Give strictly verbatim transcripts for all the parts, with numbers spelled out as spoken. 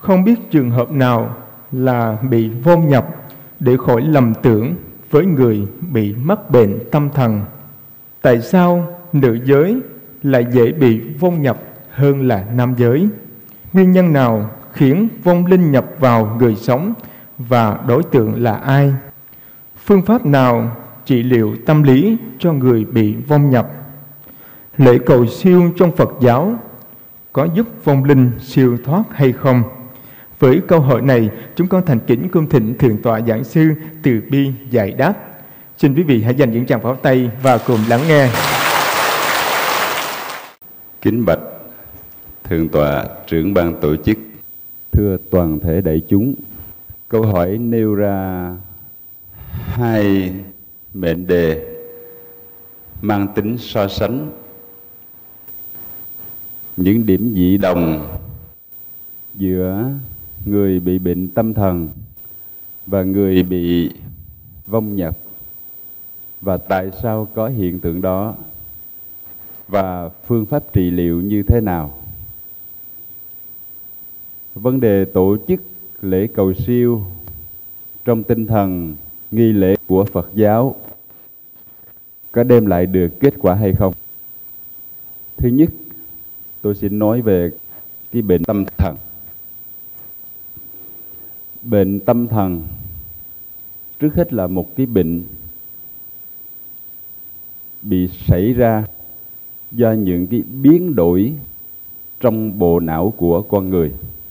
Không biết trường hợp nào là bị vong nhập để khỏi lầm tưởng với người bị mắc bệnh tâm thần. Tại sao nữ giới lại dễ bị vong nhập hơn là nam giới? Nguyên nhân nào khiến vong linh nhập vào người sống và đối tượng là ai? Phương pháp nào trị liệu tâm lý cho người bị vong nhập? Lễ cầu siêu trong Phật giáo có giúp vong linh siêu thoát hay không? Với câu hỏi này, chúng con thành kính cung thỉnh Thượng tọa Giảng sư từ bi giải đáp. Xin quý vị hãy dành những tràng pháo tay và cùng lắng nghe. Kính bạch Thượng tọa trưởng ban tổ chức, thưa toàn thể đại chúng, câu hỏi nêu ra hai mệnh đề mang tính so sánh, những điểm dị đồng giữa người bị bệnh tâm thần và người bị vong nhập, và tại sao có hiện tượng đó và phương pháp trị liệu như thế nào. Vấn đề tổ chức lễ cầu siêu trong tinh thần nghi lễ của Phật giáo có đem lại được kết quả hay không? Thứ nhất, tôi xin nói về cái bệnh tâm thần. Bệnh tâm thần trước hết là một cái bệnh bị xảy ra do những cái biến đổi trong bộ não của con người,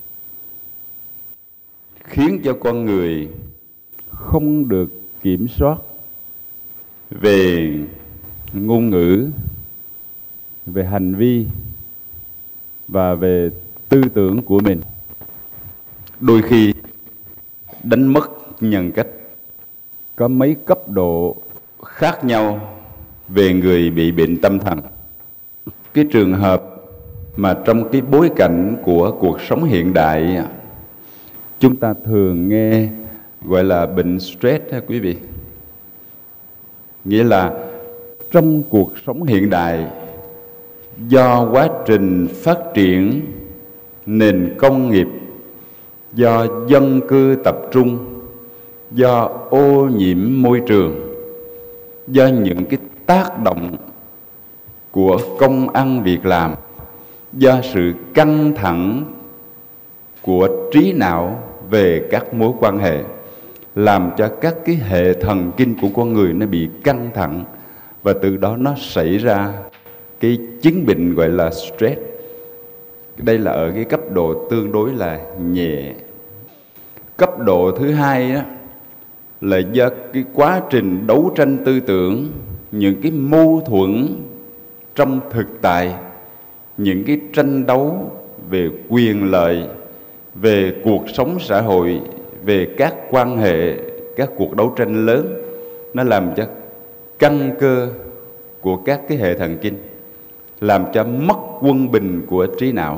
khiến cho con người không được kiểm soát về ngôn ngữ, về hành vi và về tư tưởng của mình. Đôi khi đánh mất nhân cách. Có mấy cấp độ khác nhau về người bị bệnh tâm thần. Cái trường hợp mà trong cái bối cảnh của cuộc sống hiện đại chúng ta thường nghe gọi là bệnh stress ha quý vị. Nghĩa là trong cuộc sống hiện đại, do quá trình phát triển nền công nghiệp, do dân cư tập trung, do ô nhiễm môi trường, do những cái tác động của công ăn việc làm, do sự căng thẳng của trí não về các mối quan hệ, làm cho các cái hệ thần kinh của con người nó bị căng thẳng, và từ đó nó xảy ra cái chứng bệnh gọi là stress. Đây là ở cái cấp độ tương đối là nhẹ. Cấp độ thứ hai đó là do cái quá trình đấu tranh tư tưởng, những cái mâu thuẫn trong thực tại, những cái tranh đấu về quyền lợi, về cuộc sống xã hội, về các quan hệ, các cuộc đấu tranh lớn, nó làm cho căng cơ của các cái hệ thần kinh, làm cho mất quân bình của trí não.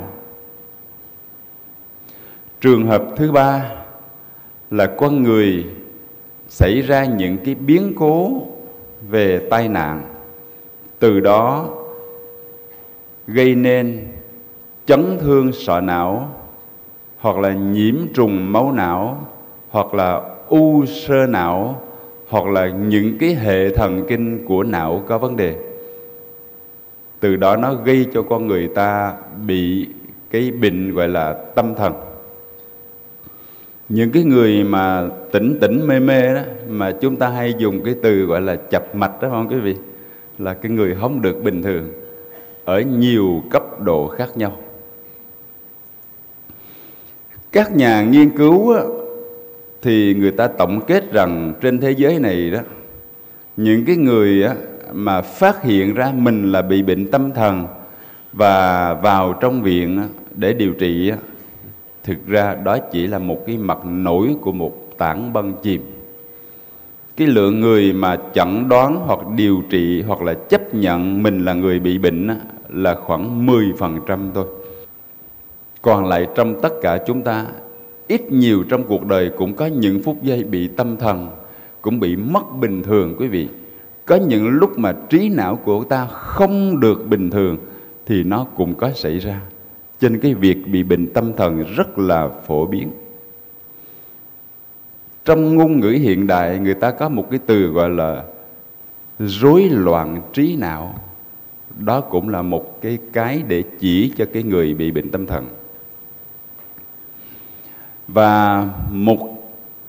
Trường hợp thứ ba là con người xảy ra những cái biến cố về tai nạn, từ đó gây nên chấn thương sọ não, hoặc là nhiễm trùng máu não, hoặc là u xơ não, hoặc là những cái hệ thần kinh của não có vấn đề. Từ đó nó gây cho con người ta bị cái bệnh gọi là tâm thần. Những cái người mà tỉnh tỉnh mê mê đó, mà chúng ta hay dùng cái từ gọi là chập mạch đó không quý vị, là cái người không được bình thường ở nhiều cấp độ khác nhau. Các nhà nghiên cứu á, thì người ta tổng kết rằng trên thế giới này đó, những cái người á, mà phát hiện ra mình là bị bệnh tâm thần và vào trong viện á, để điều trị á, thực ra đó chỉ là một cái mặt nổi của một tảng băng chìm. Cái lượng người mà chẩn đoán hoặc điều trị hoặc là chấp nhận mình là người bị bệnh á, là khoảng mười phần trăm thôi. Còn lại trong tất cả chúng ta, ít nhiều trong cuộc đời cũng có những phút giây bị tâm thần, cũng bị mất bình thường quý vị. Có những lúc mà trí não của ta không được bình thường thì nó cũng có xảy ra. Cho nên cái việc bị bệnh tâm thần rất là phổ biến. Trong ngôn ngữ hiện đại, người ta có một cái từ gọi là rối loạn trí não. Đó cũng là một cái cái để chỉ cho cái người bị bệnh tâm thần. Và một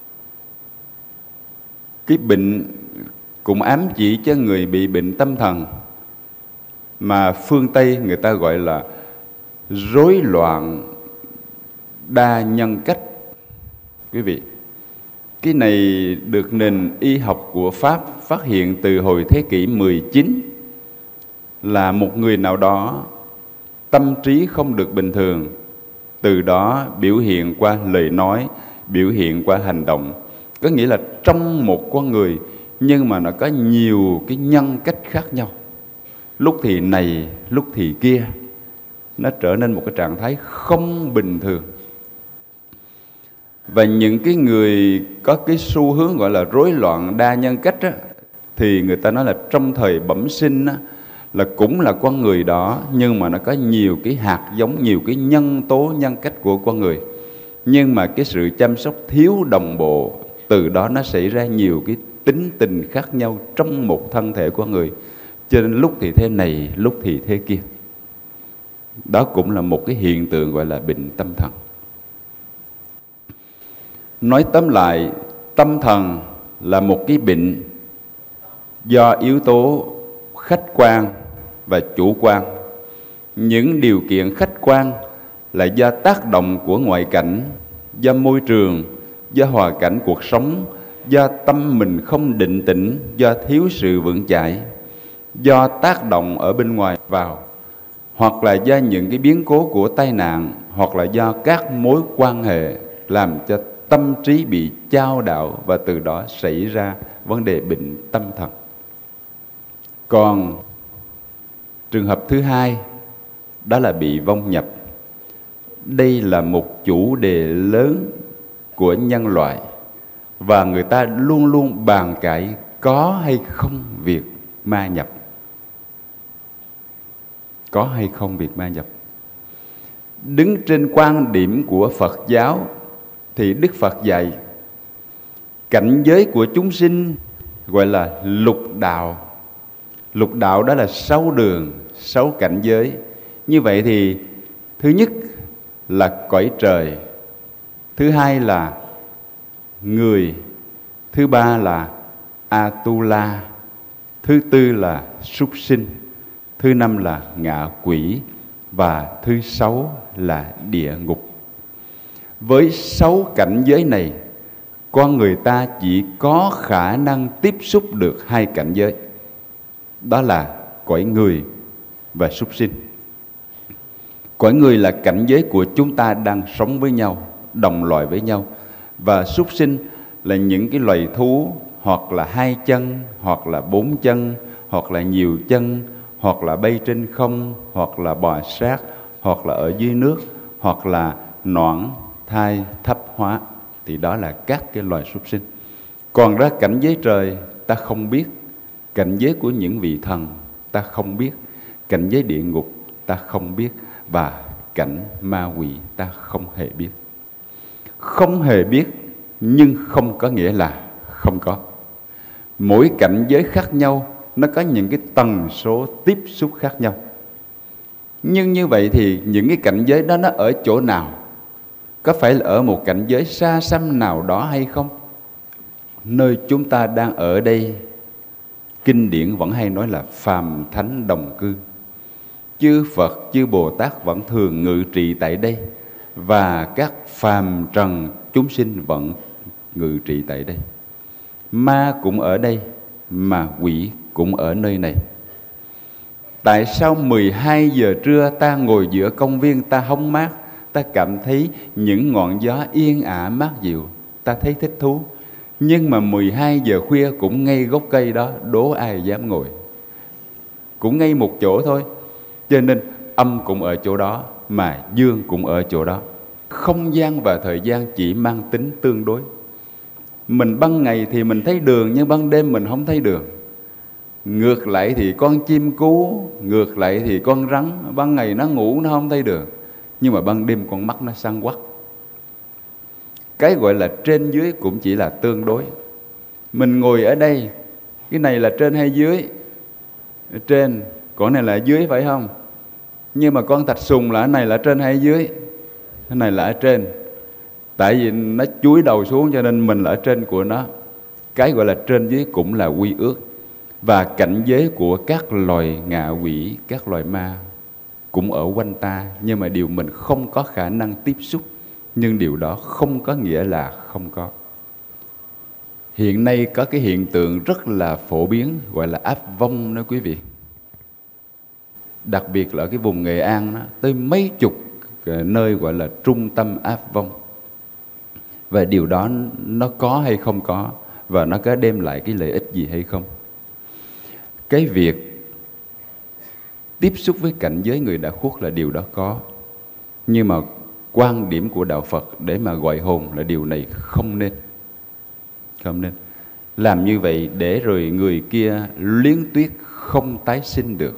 cái bệnh cũng ám chỉ cho người bị bệnh tâm thần mà phương Tây người ta gọi là rối loạn đa nhân cách. Quý vị, cái này được nền y học của Pháp phát hiện từ hồi thế kỷ mười chín, là một người nào đó tâm trí không được bình thường, từ đó biểu hiện qua lời nói, biểu hiện qua hành động. Có nghĩa là trong một con người, nhưng mà nó có nhiều cái nhân cách khác nhau. Lúc thì này, lúc thì kia. Nó trở nên một cái trạng thái không bình thường. Và những cái người có cái xu hướng gọi là rối loạn đa nhân cách á, thì người ta nói là trong thời bẩm sinh á, là cũng là con người đó, nhưng mà nó có nhiều cái hạt giống, nhiều cái nhân tố nhân cách của con người. Nhưng mà cái sự chăm sóc thiếu đồng bộ, từ đó nó xảy ra nhiều cái tính tình khác nhau trong một thân thể con người. Cho nên lúc thì thế này, lúc thì thế kia. Đó cũng là một cái hiện tượng gọi là bệnh tâm thần. Nói tóm lại, tâm thần là một cái bệnh do yếu tố khách quan và chủ quan. Những điều kiện khách quan là do tác động của ngoại cảnh, do môi trường, do hoàn cảnh cuộc sống, do tâm mình không định tĩnh, do thiếu sự vững chãi, do tác động ở bên ngoài vào, hoặc là do những cái biến cố của tai nạn, hoặc là do các mối quan hệ làm cho tâm trí bị chao đảo, và từ đó xảy ra vấn đề bệnh tâm thần. Còn trường hợp thứ hai, đó là bị vong nhập. Đây là một chủ đề lớn của nhân loại, và người ta luôn luôn bàn cãi có hay không việc ma nhập. Có hay không việc ma nhập. Đứng trên quan điểm của Phật giáo thì Đức Phật dạy cảnh giới của chúng sinh gọi là lục đạo. Lục đạo đó là sáu đường, sáu cảnh giới. Như vậy thì thứ nhất là cõi trời, thứ hai là người, thứ ba là Atula, thứ tư là súc sinh, thứ năm là ngạ quỷ, và thứ sáu là địa ngục. Với sáu cảnh giới này, con người ta chỉ có khả năng tiếp xúc được hai cảnh giới, đó là cõi người và súc sinh. Cõi người là cảnh giới của chúng ta đang sống với nhau, đồng loại với nhau. Và súc sinh là những cái loài thú, hoặc là hai chân, hoặc là bốn chân, hoặc là nhiều chân, hoặc là bay trên không, hoặc là bò sát, hoặc là ở dưới nước, hoặc là noãn, thai, thấp hóa. Thì đó là các cái loài súc sinh. Còn ra cảnh giới trời ta không biết, cảnh giới của những vị thần ta không biết, cảnh giới địa ngục ta không biết, và cảnh ma quỷ ta không hề biết. Không hề biết nhưng không có nghĩa là không có. Mỗi cảnh giới khác nhau, nó có những cái tần số tiếp xúc khác nhau. Nhưng như vậy thì những cái cảnh giới đó nó ở chỗ nào? Có phải là ở một cảnh giới xa xăm nào đó hay không? Nơi chúng ta đang ở đây, kinh điển vẫn hay nói là phàm thánh đồng cư. Chư Phật, chư Bồ Tát vẫn thường ngự trị tại đây, và các phàm trần chúng sinh vẫn ngự trị tại đây. Ma cũng ở đây, mà quỷ cũng ở nơi này. Tại sao mười hai giờ trưa ta ngồi giữa công viên, ta hóng mát, ta cảm thấy những ngọn gió yên ả mát dịu, ta thấy thích thú. Nhưng mà mười hai giờ khuya cũng ngay gốc cây đó, đố ai dám ngồi. Cũng ngay một chỗ thôi. Cho nên âm cũng ở chỗ đó, mà dương cũng ở chỗ đó. Không gian và thời gian chỉ mang tính tương đối. Mình ban ngày thì mình thấy đường, nhưng ban đêm mình không thấy đường. Ngược lại thì con chim cú, ngược lại thì con rắn, ban ngày nó ngủ nó không thấy đường, nhưng mà ban đêm con mắt nó sáng quắc. Cái gọi là trên dưới cũng chỉ là tương đối. Mình ngồi ở đây, cái này là trên hay dưới? Ở trên, còn này là dưới phải không? Nhưng mà con thạch sùng là cái này là trên hay dưới? Cái này là ở trên. Tại vì nó chúi đầu xuống cho nên mình là ở trên của nó. Cái gọi là trên dưới cũng là quy ước. Và cảnh giới của các loài ngạ quỷ, các loài ma cũng ở quanh ta, nhưng mà điều mình không có khả năng tiếp xúc. Nhưng điều đó không có nghĩa là không có. Hiện nay có cái hiện tượng rất là phổ biến gọi là áp vong đó quý vị. Đặc biệt là ở cái vùng Nghệ An đó, tới mấy chục nơi gọi là trung tâm áp vong. Và điều đó nó có hay không có, và nó có đem lại cái lợi ích gì hay không. Cái việc tiếp xúc với cảnh giới người đã khuất là điều đó có. Nhưng mà quan điểm của Đạo Phật để mà gọi hồn là điều này không nên. Không nên. Làm như vậy để rồi người kia luyến tuyết không tái sinh được.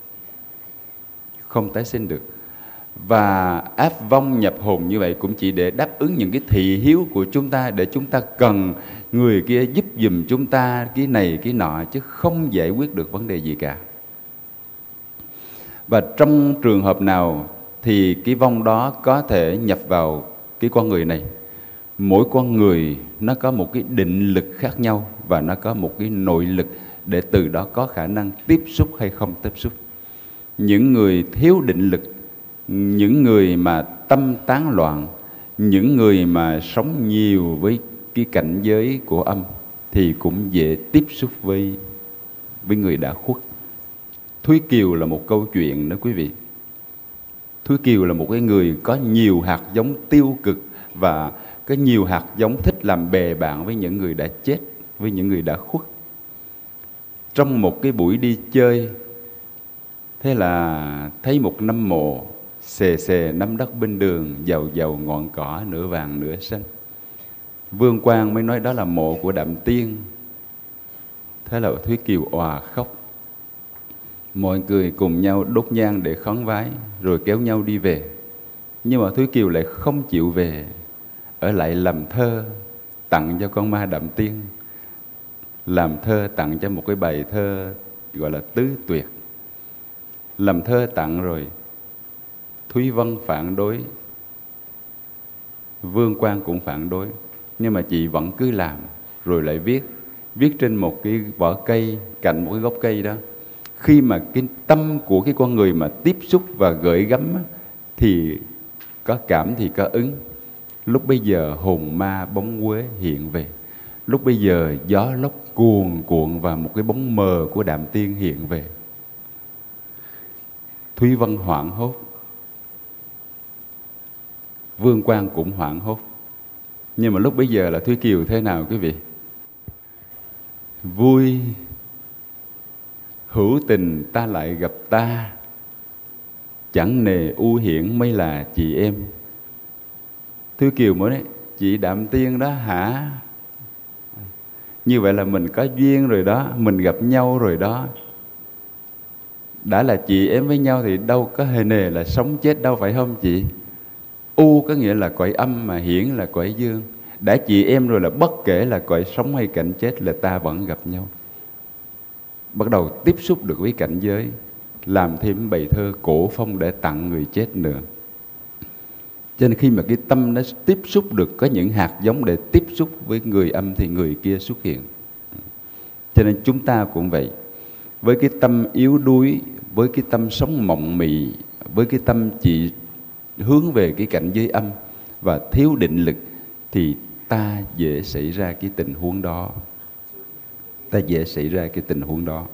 Không tái sinh được. Và áp vong nhập hồn như vậy cũng chỉ để đáp ứng những cái thị hiếu của chúng ta, để chúng ta cần người kia giúp giùm chúng ta cái này cái nọ, chứ không giải quyết được vấn đề gì cả. Và trong trường hợp nào thì cái vong đó có thể nhập vào cái con người này. Mỗi con người nó có một cái định lực khác nhau, và nó có một cái nội lực để từ đó có khả năng tiếp xúc hay không tiếp xúc. Những người thiếu định lực, những người mà tâm tán loạn, những người mà sống nhiều với cái cảnh giới của âm thì cũng dễ tiếp xúc với, với người đã khuất. Thúy Kiều là một câu chuyện đó quý vị. Thúy Kiều là một cái người có nhiều hạt giống tiêu cực và có nhiều hạt giống thích làm bè bạn với những người đã chết, với những người đã khuất. Trong một cái buổi đi chơi, thế là thấy một nấm mộ xề xề nắm đất bên đường, giàu giàu ngọn cỏ nửa vàng nửa xanh. Vương Quang mới nói đó là mộ của Đạm Tiên. Thế là Thúy Kiều òa khóc. Mọi người cùng nhau đốt nhang để khấn vái, rồi kéo nhau đi về. Nhưng mà Thúy Kiều lại không chịu về, ở lại làm thơ tặng cho con ma Đạm Tiên, làm thơ tặng cho một cái bài thơ gọi là Tứ Tuyệt. Làm thơ tặng rồi, Thúy Vân phản đối, Vương Quang cũng phản đối, nhưng mà chị vẫn cứ làm, rồi lại viết, viết trên một cái vỏ cây, cạnh một cái gốc cây đó. Khi mà cái tâm của cái con người mà tiếp xúc và gửi gắm thì có cảm thì có ứng. Lúc bây giờ hồn ma bóng quế hiện về. Lúc bây giờ gió lốc cuồn cuộn và một cái bóng mờ của Đạm Tiên hiện về. Thúy Vân hoảng hốt, Vương Quang cũng hoảng hốt. Nhưng mà lúc bây giờ là Thúy Kiều thế nào quý vị? Vui hữu tình ta lại gặp ta, chẳng nề ưu hiển mới là chị em. Thúy Kiều mới nói, chị Đạm Tiên đó hả? Như vậy là mình có duyên rồi đó, mình gặp nhau rồi đó. Đã là chị em với nhau thì đâu có hề nề là sống chết đâu, phải không chị? U có nghĩa là cõi âm, mà hiển là cõi dương. Đã chị em rồi là bất kể là cõi sống hay cảnh chết là ta vẫn gặp nhau. Bắt đầu tiếp xúc được với cảnh giới, làm thêm bài thơ cổ phong để tặng người chết nữa. Cho nên khi mà cái tâm nó tiếp xúc được, có những hạt giống để tiếp xúc với người âm thì người kia xuất hiện. Cho nên chúng ta cũng vậy. Với cái tâm yếu đuối, với cái tâm sống mộng mị, với cái tâm chỉ hướng về cái cảnh giới âm và thiếu định lực thì ta dễ xảy ra cái tình huống đó. Ta dễ xảy ra cái tình huống đó.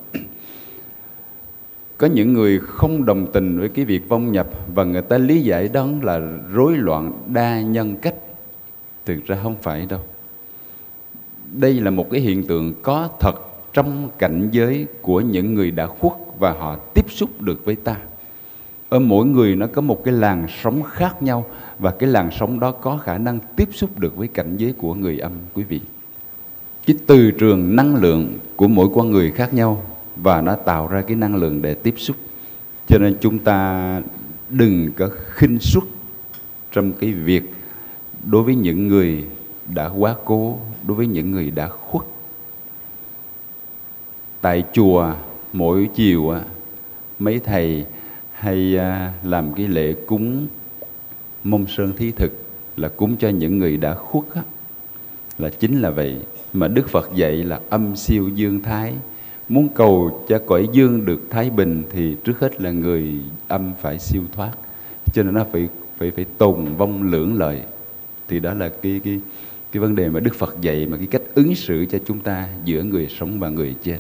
Có những người không đồng tình với cái việc vong nhập và người ta lý giải đó là rối loạn đa nhân cách. Thực ra không phải đâu. Đây là một cái hiện tượng có thật trong cảnh giới của những người đã khuất và họ tiếp xúc được với ta. Ở mỗi người nó có một cái làn sóng khác nhau và cái làn sóng đó có khả năng tiếp xúc được với cảnh giới của người âm quý vị. Cái từ trường năng lượng của mỗi con người khác nhau và nó tạo ra cái năng lượng để tiếp xúc. Cho nên chúng ta đừng có khinh suất trong cái việc đối với những người đã quá cố, đối với những người đã khuất. Tại chùa mỗi chiều mấy thầy hay làm cái lễ cúng mông sơn thí thực, là cúng cho những người đã khuất á, là chính là vậy. Mà Đức Phật dạy là âm siêu dương thái. Muốn cầu cho cõi dương được thái bình thì trước hết là người âm phải siêu thoát. Cho nên nó phải phải phải tồn vong lưỡng lợi. Thì đó là cái cái cái vấn đề mà Đức Phật dạy, mà cái cách ứng xử cho chúng ta giữa người sống và người chết.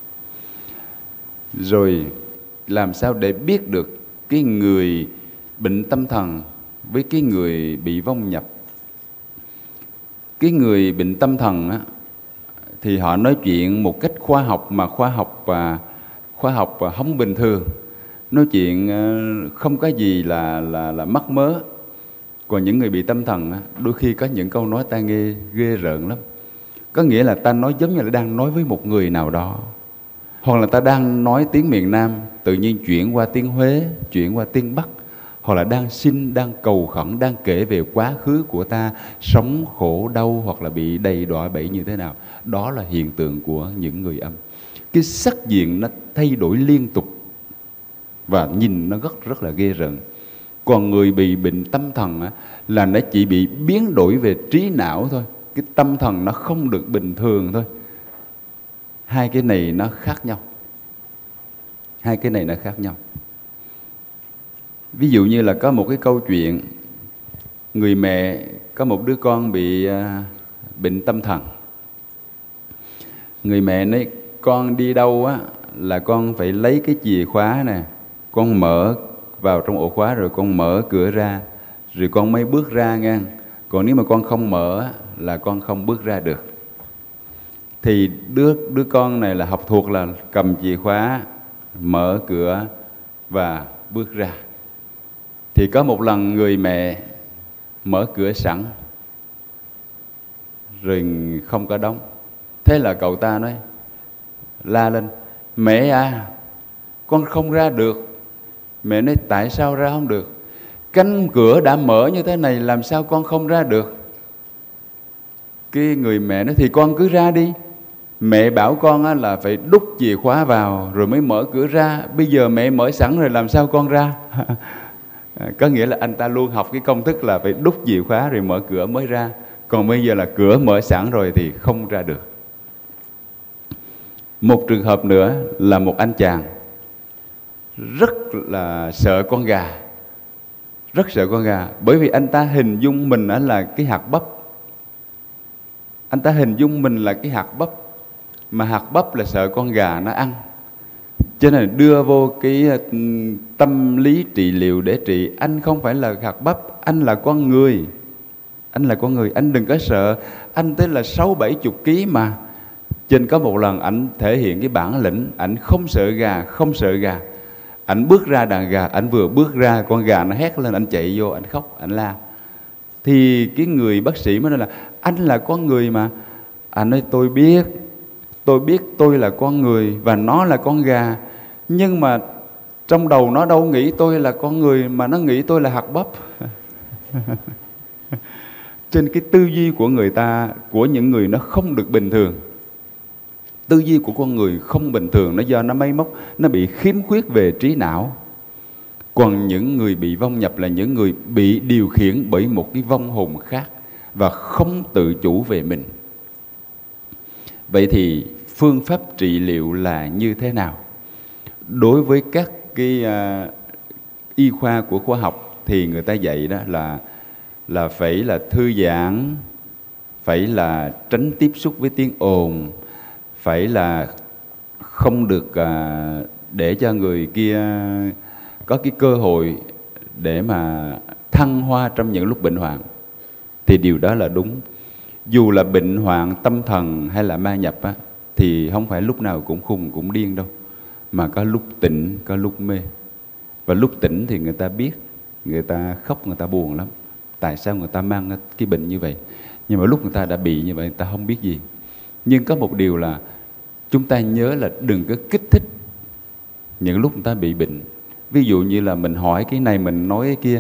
Rồi làm sao để biết được cái người bệnh tâm thần với cái người bị vong nhập? Cái người bệnh tâm thần á, thì họ nói chuyện một cách khoa học, mà khoa học và khoa học và không bình thường, nói chuyện không có gì là là là mắc mớ. Còn những người bị tâm thần á, đôi khi có những câu nói ta nghe ghê rợn lắm. Có nghĩa là ta nói giống như là đang nói với một người nào đó, hoặc là ta đang nói tiếng miền Nam tự nhiên chuyển qua tiếng Huế, chuyển qua tiếng Bắc, hoặc là đang xin, đang cầu khẩn, đang kể về quá khứ của ta sống khổ đau hoặc là bị đầy đọa bẫy như thế nào. Đó là hiện tượng của những người âm. Cái sắc diện nó thay đổi liên tục và nhìn nó rất rất là ghê rợn. Còn người bị bệnh tâm thần á, là nó chỉ bị biến đổi về trí não thôi. Cái tâm thần nó không được bình thường thôi. Hai cái này nó khác nhau. Hai cái này nó khác nhau. Ví dụ như là có một cái câu chuyện, người mẹ có một đứa con bị uh, bệnh tâm thần. Người mẹ nói con đi đâu á là con phải lấy cái chìa khóa nè, con mở vào trong ổ khóa rồi con mở cửa ra, rồi con mới bước ra nha. Còn nếu mà con không mở á, là con không bước ra được. Thì đứa đứa con này là học thuộc là cầm chìa khóa, mở cửa và bước ra. Thì có một lần người mẹ mở cửa sẵn rồi không có đóng. Thế là cậu ta nói, la lên, mẹ à, con không ra được. Mẹ nói, tại sao ra không được? Cánh cửa đã mở như thế này, làm sao con không ra được? Cái người mẹ nói, thì con cứ ra đi. Mẹ bảo con là phải đút chìa khóa vào rồi mới mở cửa ra. Bây giờ mẹ mở sẵn rồi, làm sao con ra? Có nghĩa là anh ta luôn học cái công thức là phải đút chìa khóa rồi mở cửa mới ra. Còn bây giờ là cửa mở sẵn rồi thì không ra được. Một trường hợp nữa là một anh chàng rất là sợ con gà. Rất sợ con gà. Bởi vì anh ta hình dung mình là cái hạt bắp. Anh ta hình dung mình là cái hạt bắp. Mà hạt bắp là sợ con gà nó ăn. Cho nên đưa vô cái tâm lý trị liệu để trị. Anh không phải là hạt bắp, anh là con người. Anh là con người, anh đừng có sợ. Anh tới là sáu bảy chục ký mà. Trên có một lần ảnh thể hiện cái bản lĩnh, ảnh không sợ gà, không sợ gà. Ảnh bước ra đàn gà, ảnh vừa bước ra con gà nó hét lên, ảnh chạy vô, ảnh khóc, ảnh la. Thì cái người bác sĩ mới nói là anh là con người mà. Anh nói tôi biết, tôi biết tôi là con người và nó là con gà. Nhưng mà trong đầu nó đâu nghĩ tôi là con người, mà nó nghĩ tôi là hạt bắp. Trên cái tư duy của người ta, của những người nó không được bình thường. Tư duy của con người không bình thường, nó do nó máy móc, nó bị khiếm khuyết về trí não. Còn những người bị vong nhập là những người bị điều khiển bởi một cái vong hồn khác và không tự chủ về mình. Vậy thì phương pháp trị liệu là như thế nào? Đối với các cái uh, y khoa của khoa học thì người ta dạy đó là là phải là thư giãn, phải là tránh tiếp xúc với tiếng ồn, phải là không được uh, để cho người kia có cái cơ hội để mà thăng hoa trong những lúc bệnh hoạn. Thì điều đó là đúng. Dù là bệnh hoạn tâm thần hay là ma nhập á, thì không phải lúc nào cũng khùng cũng điên đâu, mà có lúc tỉnh, có lúc mê. Và lúc tỉnh thì người ta biết, người ta khóc, người ta buồn lắm. Tại sao người ta mang cái bệnh như vậy? Nhưng mà lúc người ta đã bị như vậy, người ta không biết gì. Nhưng có một điều là chúng ta nhớ là đừng có kích thích những lúc người ta bị bệnh. Ví dụ như là mình hỏi cái này, mình nói cái kia,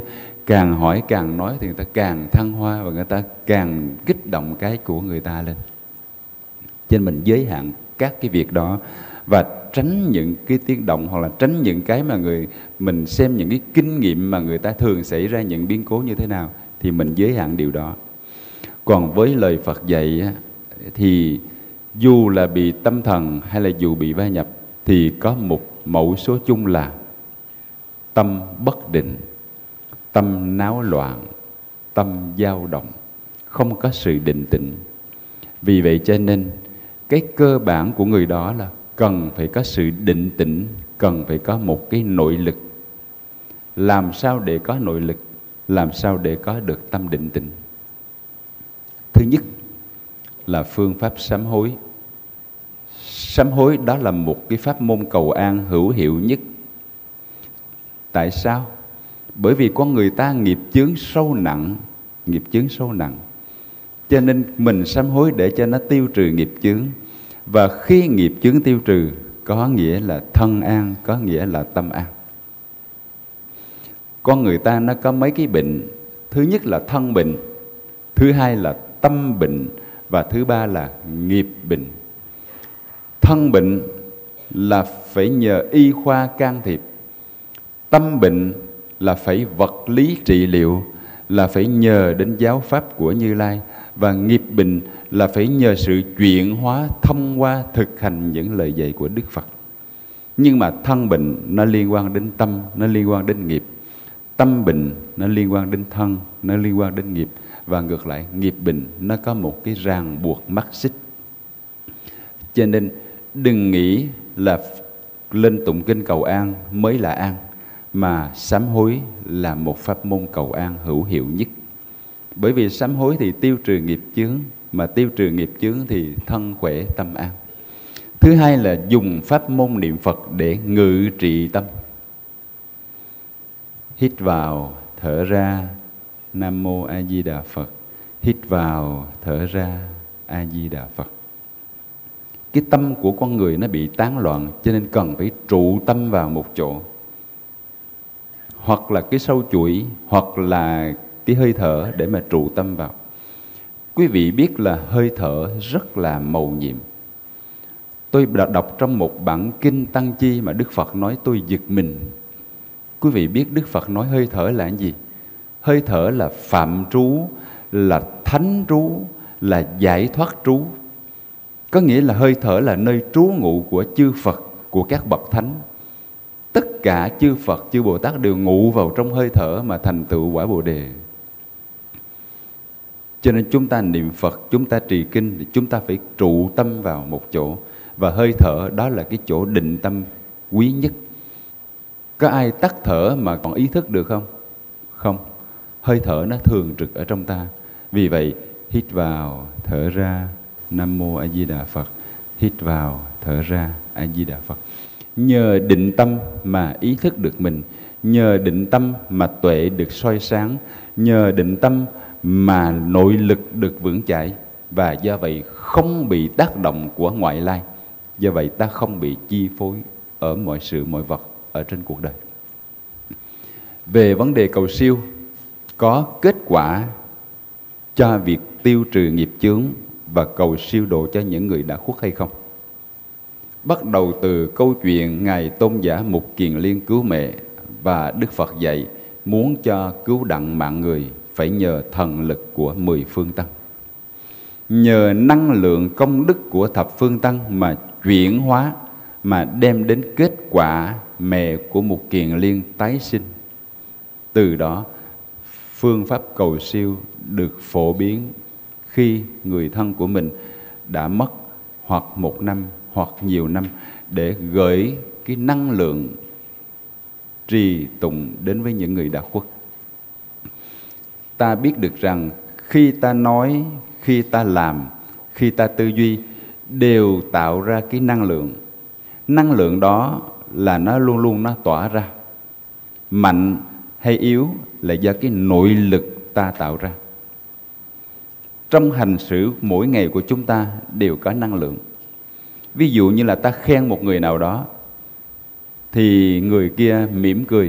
càng hỏi càng nói thì người ta càng thăng hoa, và người ta càng kích động cái của người ta lên. Cho nên mình giới hạn các cái việc đó, và tránh những cái tiếng động, hoặc là tránh những cái mà người mình xem những cái kinh nghiệm mà người ta thường xảy ra những biến cố như thế nào, thì mình giới hạn điều đó. Còn với lời Phật dạy á, thì dù là bị tâm thần hay là dù bị va nhập, thì có một mẫu số chung là tâm bất định, tâm náo loạn, tâm dao động, không có sự định tĩnh. Vì vậy cho nên cái cơ bản của người đó là cần phải có sự định tĩnh, cần phải có một cái nội lực. Làm sao để có nội lực? Làm sao để có được tâm định tĩnh? Thứ nhất là phương pháp sám hối. Sám hối đó là một cái pháp môn cầu an hữu hiệu nhất. Tại sao? Bởi vì con người ta nghiệp chướng sâu nặng, nghiệp chướng sâu nặng. Cho nên mình sám hối để cho nó tiêu trừ nghiệp chướng. Và khi nghiệp chướng tiêu trừ, có nghĩa là thân an, có nghĩa là tâm an. Con người ta nó có mấy cái bệnh. Thứ nhất là thân bệnh, thứ hai là tâm bệnh, và thứ ba là nghiệp bệnh. Thân bệnh là phải nhờ y khoa can thiệp. Tâm bệnh là phải vật lý trị liệu, là phải nhờ đến giáo pháp của Như Lai. Và nghiệp bệnh là phải nhờ sự chuyển hóa thông qua thực hành những lời dạy của Đức Phật. Nhưng mà thân bệnh nó liên quan đến tâm, nó liên quan đến nghiệp. Tâm bệnh nó liên quan đến thân, nó liên quan đến nghiệp. Và ngược lại, nghiệp bệnh nó có một cái ràng buộc mắc xích. Cho nên đừng nghĩ là lên tụng kinh cầu an mới là an, mà sám hối là một pháp môn cầu an hữu hiệu nhất. Bởi vì sám hối thì tiêu trừ nghiệp chướng, mà tiêu trừ nghiệp chướng thì thân khỏe tâm an. Thứ hai là dùng pháp môn niệm Phật để ngự trị tâm. Hít vào, thở ra, Nam Mô A Di Đà Phật. Hít vào, thở ra, A Di Đà Phật. Cái tâm của con người nó bị tán loạn, cho nên cần phải trụ tâm vào một chỗ. Hoặc là cái sâu chuỗi, hoặc là cái hơi thở để mà trụ tâm vào. Quý vị biết là hơi thở rất là mầu nhiệm. Tôi đã đọc trong một bản kinh Tăng Chi mà Đức Phật nói tôi giật mình. Quý vị biết Đức Phật nói hơi thở là cái gì? Hơi thở là phạm trú, là thánh trú, là giải thoát trú. Có nghĩa là hơi thở là nơi trú ngụ của chư Phật, của các bậc thánh. Tất cả chư Phật, chư Bồ Tát đều ngụ vào trong hơi thở mà thành tựu quả Bồ Đề. Cho nên chúng ta niệm Phật, chúng ta trì kinh thì chúng ta phải trụ tâm vào một chỗ. Và hơi thở đó là cái chỗ định tâm quý nhất. Có ai tắt thở mà còn ý thức được không? Không. Hơi thở nó thường trực ở trong ta. Vì vậy, hít vào, thở ra, Nam Mô A Di Đà Phật. Hít vào, thở ra, A Di Đà Phật. Nhờ định tâm mà ý thức được mình. Nhờ định tâm mà tuệ được soi sáng. Nhờ định tâm mà nội lực được vững chãi. Và do vậy không bị tác động của ngoại lai. Do vậy ta không bị chi phối ở mọi sự mọi vật ở trên cuộc đời. Về vấn đề cầu siêu, có kết quả cho việc tiêu trừ nghiệp chướng và cầu siêu độ cho những người đã khuất hay không? Bắt đầu từ câu chuyện Ngài Tôn giả Mục Kiền Liên cứu mẹ, và Đức Phật dạy muốn cho cứu đặng mạng người phải nhờ thần lực của mười phương tăng. Nhờ năng lượng công đức của thập phương tăng mà chuyển hóa, mà đem đến kết quả mẹ của Mục Kiền Liên tái sinh. Từ đó phương pháp cầu siêu được phổ biến khi người thân của mình đã mất hoặc một năm hoặc nhiều năm, để gửi cái năng lượng trì tụng đến với những người đã khuất. Ta biết được rằng khi ta nói, khi ta làm, khi ta tư duy đều tạo ra cái năng lượng. Năng lượng đó là nó luôn luôn nó tỏa ra. Mạnh hay yếu là do cái nội lực ta tạo ra. Trong hành xử mỗi ngày của chúng ta đều có năng lượng. Ví dụ như là ta khen một người nào đó thì người kia mỉm cười,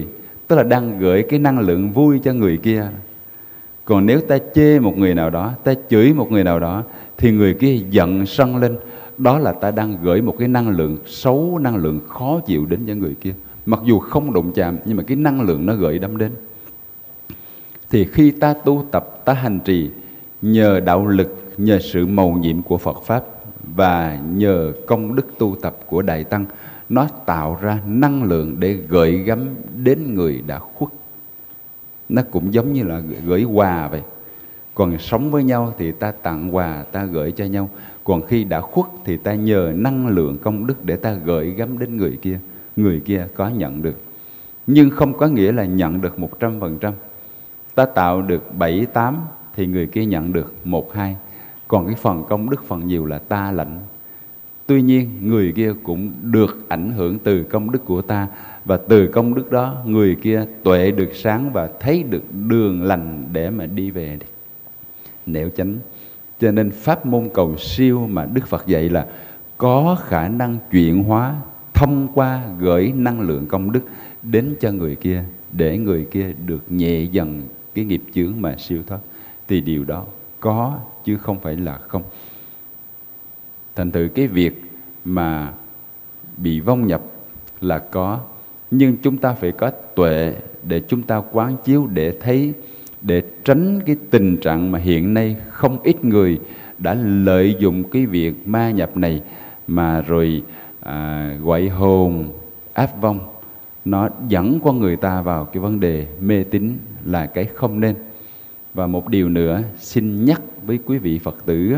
tức là đang gửi cái năng lượng vui cho người kia. Còn nếu ta chê một người nào đó, ta chửi một người nào đó, thì người kia giận sân lên, đó là ta đang gửi một cái năng lượng xấu, năng lượng khó chịu đến cho người kia. Mặc dù không đụng chạm, nhưng mà cái năng lượng nó gửi đâm đến. Thì khi ta tu tập, ta hành trì, nhờ đạo lực, nhờ sự mầu nhiệm của Phật Pháp và nhờ công đức tu tập của Đại Tăng, nó tạo ra năng lượng để gửi gắm đến người đã khuất. Nó cũng giống như là gửi quà vậy. Còn sống với nhau thì ta tặng quà, ta gửi cho nhau. Còn khi đã khuất thì ta nhờ năng lượng công đức để ta gửi gắm đến người kia. Người kia có nhận được. Nhưng không có nghĩa là nhận được một trăm phần trăm. Ta tạo được bảy, tám thì người kia nhận được một, hai. Còn cái phần công đức phần nhiều là ta lãnh. Tuy nhiên người kia cũng được ảnh hưởng từ công đức của ta. Và từ công đức đó người kia tuệ được sáng và thấy được đường lành để mà đi về nẻo chánh. Cho nên pháp môn cầu siêu mà Đức Phật dạy là có khả năng chuyển hóa thông qua gửi năng lượng công đức đến cho người kia, để người kia được nhẹ dần cái nghiệp chướng mà siêu thoát. Thì điều đó có chứ không phải là không. Thành thử cái việc mà bị vong nhập là có, nhưng chúng ta phải có tuệ để chúng ta quán chiếu, để thấy, để tránh cái tình trạng mà hiện nay không ít người đã lợi dụng cái việc ma nhập này mà rồi à, gọi hồn, áp vong. Nó dẫn con người ta vào cái vấn đề mê tín là cái không nên. Và một điều nữa xin nhắc với quý vị Phật tử,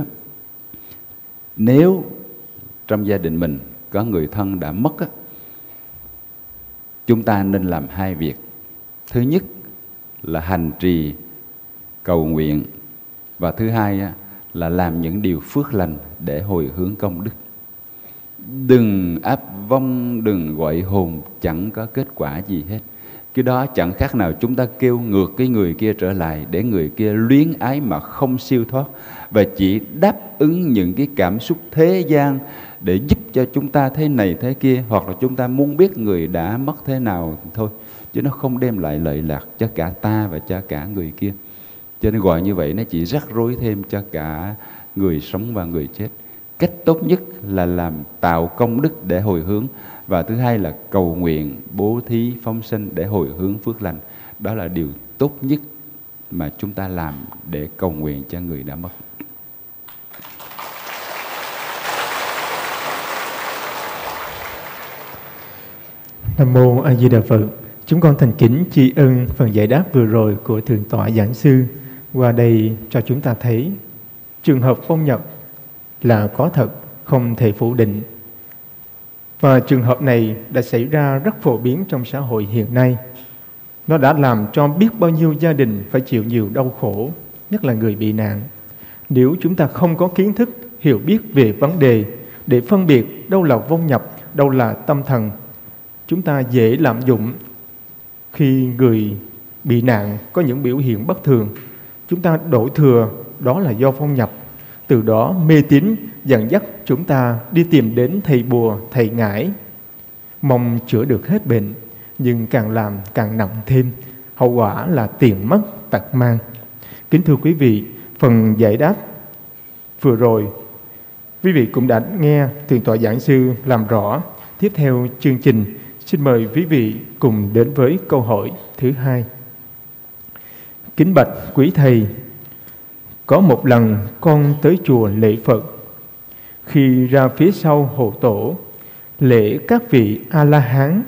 nếu trong gia đình mình có người thân đã mất, chúng ta nên làm hai việc. Thứ nhất là hành trì cầu nguyện, và thứ hai là làm những điều phước lành để hồi hướng công đức. Đừng áp vong, đừng gọi hồn, chẳng có kết quả gì hết. Cái đó chẳng khác nào chúng ta kêu ngược cái người kia trở lại, để người kia luyến ái mà không siêu thoát, và chỉ đáp ứng những cái cảm xúc thế gian để giúp cho chúng ta thế này thế kia, hoặc là chúng ta muốn biết người đã mất thế nào thôi, chứ nó không đem lại lợi lạc cho cả ta và cho cả người kia. Cho nên gọi như vậy nó chỉ rắc rối thêm cho cả người sống và người chết. Cách tốt nhất là làm tạo công đức để hồi hướng, và thứ hai là cầu nguyện, bố thí, phóng sinh để hồi hướng phước lành. Đó là điều tốt nhất mà chúng ta làm để cầu nguyện cho người đã mất. Nam mô A Di Đà Phật. Chúng con thành kính tri ân phần giải đáp vừa rồi của Thượng tọa giảng sư. Qua đây cho chúng ta thấy trường hợp vong nhập là có thật, không thể phủ định. Và trường hợp này đã xảy ra rất phổ biến trong xã hội hiện nay. Nó đã làm cho biết bao nhiêu gia đình phải chịu nhiều đau khổ, nhất là người bị nạn. Nếu chúng ta không có kiến thức, hiểu biết về vấn đề để phân biệt đâu là vong nhập, đâu là tâm thần, chúng ta dễ lạm dụng. Khi người bị nạn có những biểu hiện bất thường, chúng ta đổ thừa đó là do vong nhập. Từ đó mê tín dẫn dắt chúng ta đi tìm đến thầy bùa, thầy ngải, mong chữa được hết bệnh, nhưng càng làm càng nặng thêm, hậu quả là tiền mất tật mang. Kính thưa quý vị, phần giải đáp vừa rồi quý vị cũng đã nghe Thượng tọa giảng sư làm rõ. Tiếp theo chương trình, xin mời quý vị cùng đến với câu hỏi thứ hai. Kính bạch quý thầy, có một lần con tới chùa lễ Phật. Khi ra phía sau hộ tổ, lễ các vị A-la-hán,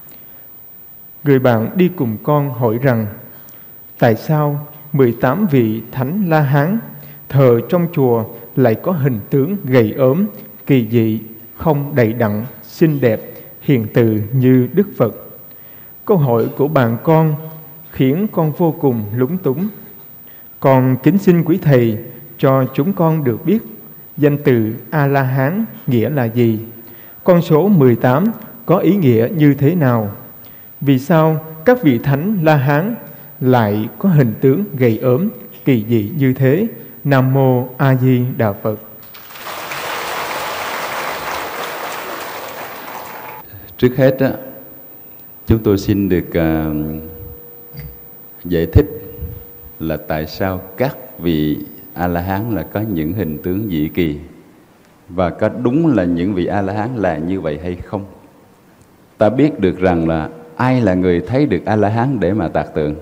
người bạn đi cùng con hỏi rằng, tại sao mười tám vị Thánh La-hán thờ trong chùa lại có hình tướng gầy ốm, kỳ dị, không đầy đặn, xinh đẹp, hiền từ như Đức Phật? Câu hỏi của bạn con khiến con vô cùng lúng túng. Con kính xin quý thầy cho chúng con được biết danh từ A-la-hán nghĩa là gì? Con số mười tám có ý nghĩa như thế nào? Vì sao các vị Thánh La-hán lại có hình tướng gầy ốm, kỳ dị như thế? Nam mô A Di Đà Phật. Trước hết á, Chúng tôi xin được uh, giải thích là tại sao các vị A-la-hán là có những hình tướng dị kỳ, và có đúng là những vị A-la-hán là như vậy hay không. Ta biết được rằng là ai là người thấy được A-la-hán để mà tạc tượng?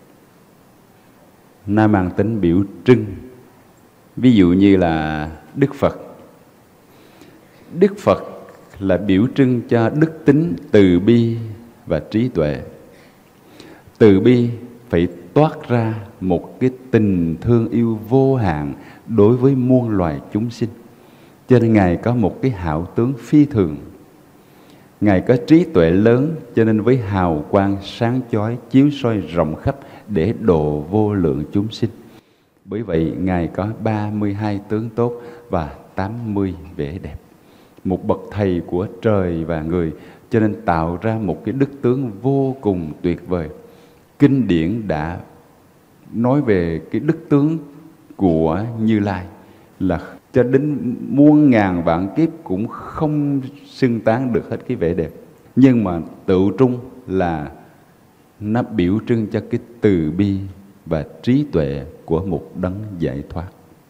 Nó mang tính biểu trưng. Ví dụ như là Đức Phật. Đức Phật là biểu trưng cho đức tính từ bi và trí tuệ. Từ bi phải toát ra một cái tình thương yêu vô hạn đối với muôn loài chúng sinh. Cho nên Ngài có một cái hảo tướng phi thường. Ngài có trí tuệ lớn, cho nên với hào quang sáng chói chiếu soi rộng khắp để độ vô lượng chúng sinh. Bởi vậy Ngài có ba mươi hai tướng tốt và tám mươi vẻ đẹp. Một bậc thầy của trời và người, cho nên tạo ra một cái đức tướng vô cùng tuyệt vời. Kinh điển đã nói về cái đức tướng của Như Lai là cho đến muôn ngàn vạn kiếp cũng không xưng tán được hết cái vẻ đẹp. Nhưng mà tự trung là nó biểu trưng cho cái từ bi và trí tuệ của một đấng giải thoát.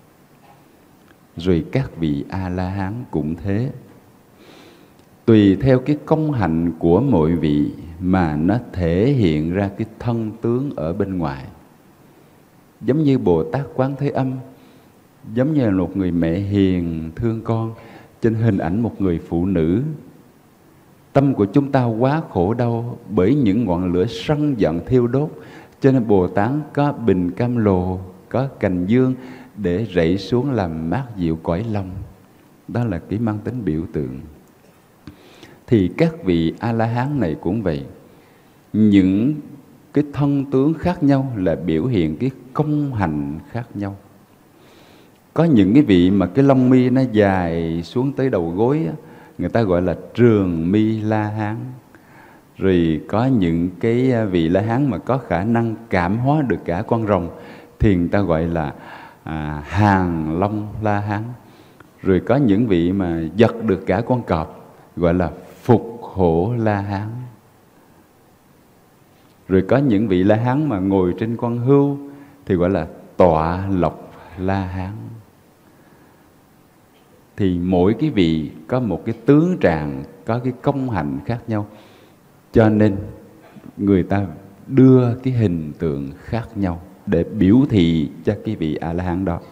Rồi các vị A-la-hán cũng thế. Tùy theo cái công hạnh của mỗi vị mà nó thể hiện ra cái thân tướng ở bên ngoài. Giống như Bồ Tát Quán Thế Âm, giống như là một người mẹ hiền thương con, trên hình ảnh một người phụ nữ. Tâm của chúng ta quá khổ đau bởi những ngọn lửa sân giận thiêu đốt, cho nên Bồ Tát có bình cam lồ, có cành dương để rảy xuống làm mát dịu cõi lòng. Đó là cái mang tính biểu tượng. Thì các vị A-la-hán này cũng vậy. Những cái thân tướng khác nhau là biểu hiện cái công hạnh khác nhau. Có những cái vị mà cái lông mi nó dài xuống tới đầu gối á, người ta gọi là trường mi La Hán. Rồi có những cái vị La Hán mà có khả năng cảm hóa được cả con rồng thì người ta gọi là à, hàng long La Hán. Rồi có những vị mà giật được cả con cọp gọi là phục hổ La Hán. Rồi có những vị La Hán mà ngồi trên con hươu thì gọi là tọa lộc La Hán. Thì mỗi cái vị có một cái tướng trạng, có cái công hạnh khác nhau, cho nên người ta đưa cái hình tượng khác nhau để biểu thị cho cái vị A-la-hán đó.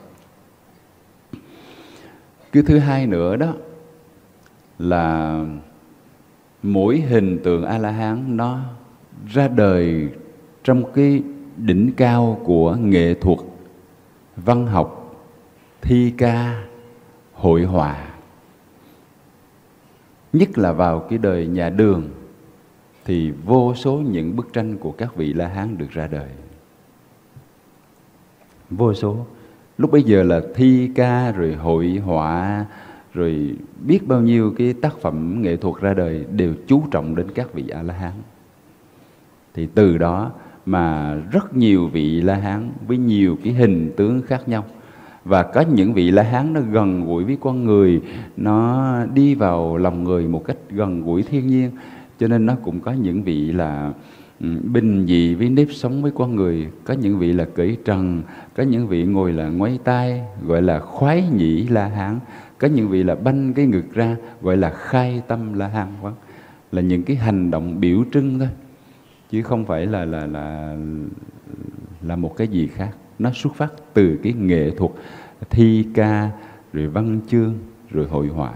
Cái thứ hai nữa đó là mỗi hình tượng A-la-hán nó ra đời trong cái đỉnh cao của nghệ thuật, văn học, thi ca, hội họa. Nhất là vào cái đời nhà Đường thì vô số những bức tranh của các vị La Hán được ra đời. Vô số. Lúc bấy giờ là thi ca rồi hội họa, rồi biết bao nhiêu cái tác phẩm nghệ thuật ra đời đều chú trọng đến các vị A-la-hán. Thì từ đó mà rất nhiều vị La Hán với nhiều cái hình tướng khác nhau. Và có những vị La Hán nó gần gũi với con người, nó đi vào lòng người một cách gần gũi thiên nhiên. Cho nên nó cũng có những vị là bình dị với nếp sống với con người. Có những vị là cởi trần, có những vị ngồi là ngoáy tay, gọi là khoái nhĩ La Hán. Có những vị là banh cái ngực ra, gọi là khai tâm La Hán. Là những cái hành động biểu trưng thôi, chứ không phải là, là, là, là một cái gì khác. Nó xuất phát từ cái nghệ thuật thi ca, rồi văn chương, rồi hội họa.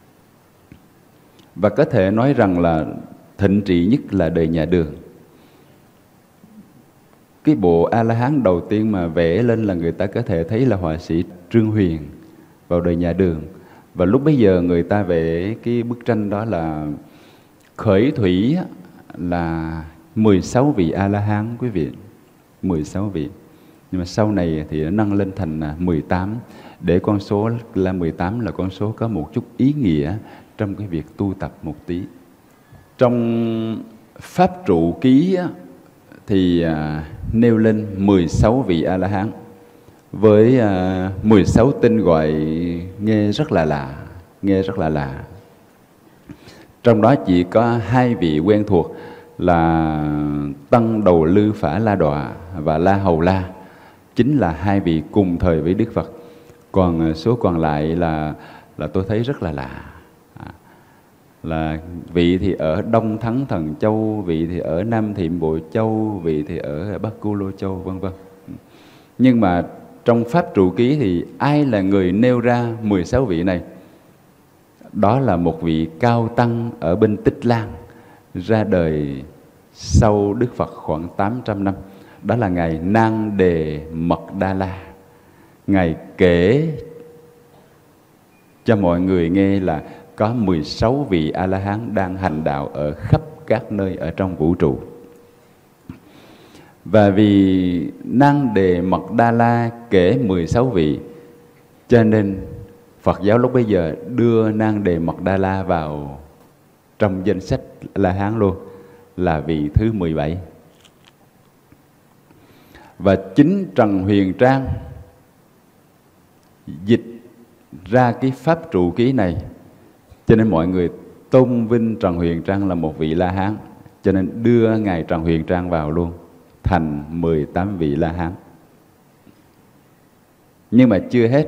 Và có thể nói rằng là thịnh trị nhất là đời nhà Đường. Cái bộ A-la-hán đầu tiên mà vẽ lên là người ta có thể thấy là họa sĩ Trương Huyền vào đời nhà Đường. Và lúc bấy giờ người ta vẽ cái bức tranh đó là khởi thủy là mười sáu vị A-la-hán quý vị. mười sáu vị. Nhưng mà sau này thì nó nâng lên thành mười tám, để con số là mười tám là con số có một chút ý nghĩa trong cái việc tu tập một tí. Trong Pháp Trụ Ký á, thì à, nêu lên mười sáu vị A-la-hán với à, mười sáu tên gọi nghe rất là lạ, nghe rất là lạ. Trong đó chỉ có hai vị quen thuộc là Tăng Đầu Lư Phả La Đọa và La Hầu La, chính là hai vị cùng thời với Đức Phật. Còn số còn lại là là tôi thấy rất là lạ. Là vị thì ở Đông Thắng Thần Châu, vị thì ở Nam Thiểm Bộ Châu, vị thì ở Bắc Cu Lô Châu, vân vân. Nhưng mà trong Pháp Trụ Ký thì ai là người nêu ra mười sáu vị này? Đó là một vị cao tăng ở bên Tích Lan, ra đời sau Đức Phật khoảng tám trăm năm. Đó là Ngài Nang Đề Mật Đa La. Ngài kể cho mọi người nghe là có mười sáu vị A-la-hán đang hành đạo ở khắp các nơi ở trong vũ trụ. Và vì Nang Đề Mật Đa La kể mười sáu vị, cho nên Phật giáo lúc bấy giờ đưa Nang Đề Mật Đa La vào trong danh sách A-la-hán luôn, là vị thứ mười bảy. Và chính Trần Huyền Trang dịch ra cái Pháp Trụ Ký này, cho nên mọi người tôn vinh Trần Huyền Trang là một vị La-hán, cho nên đưa Ngài Trần Huyền Trang vào luôn, thành mười tám vị La-hán. Nhưng mà chưa hết,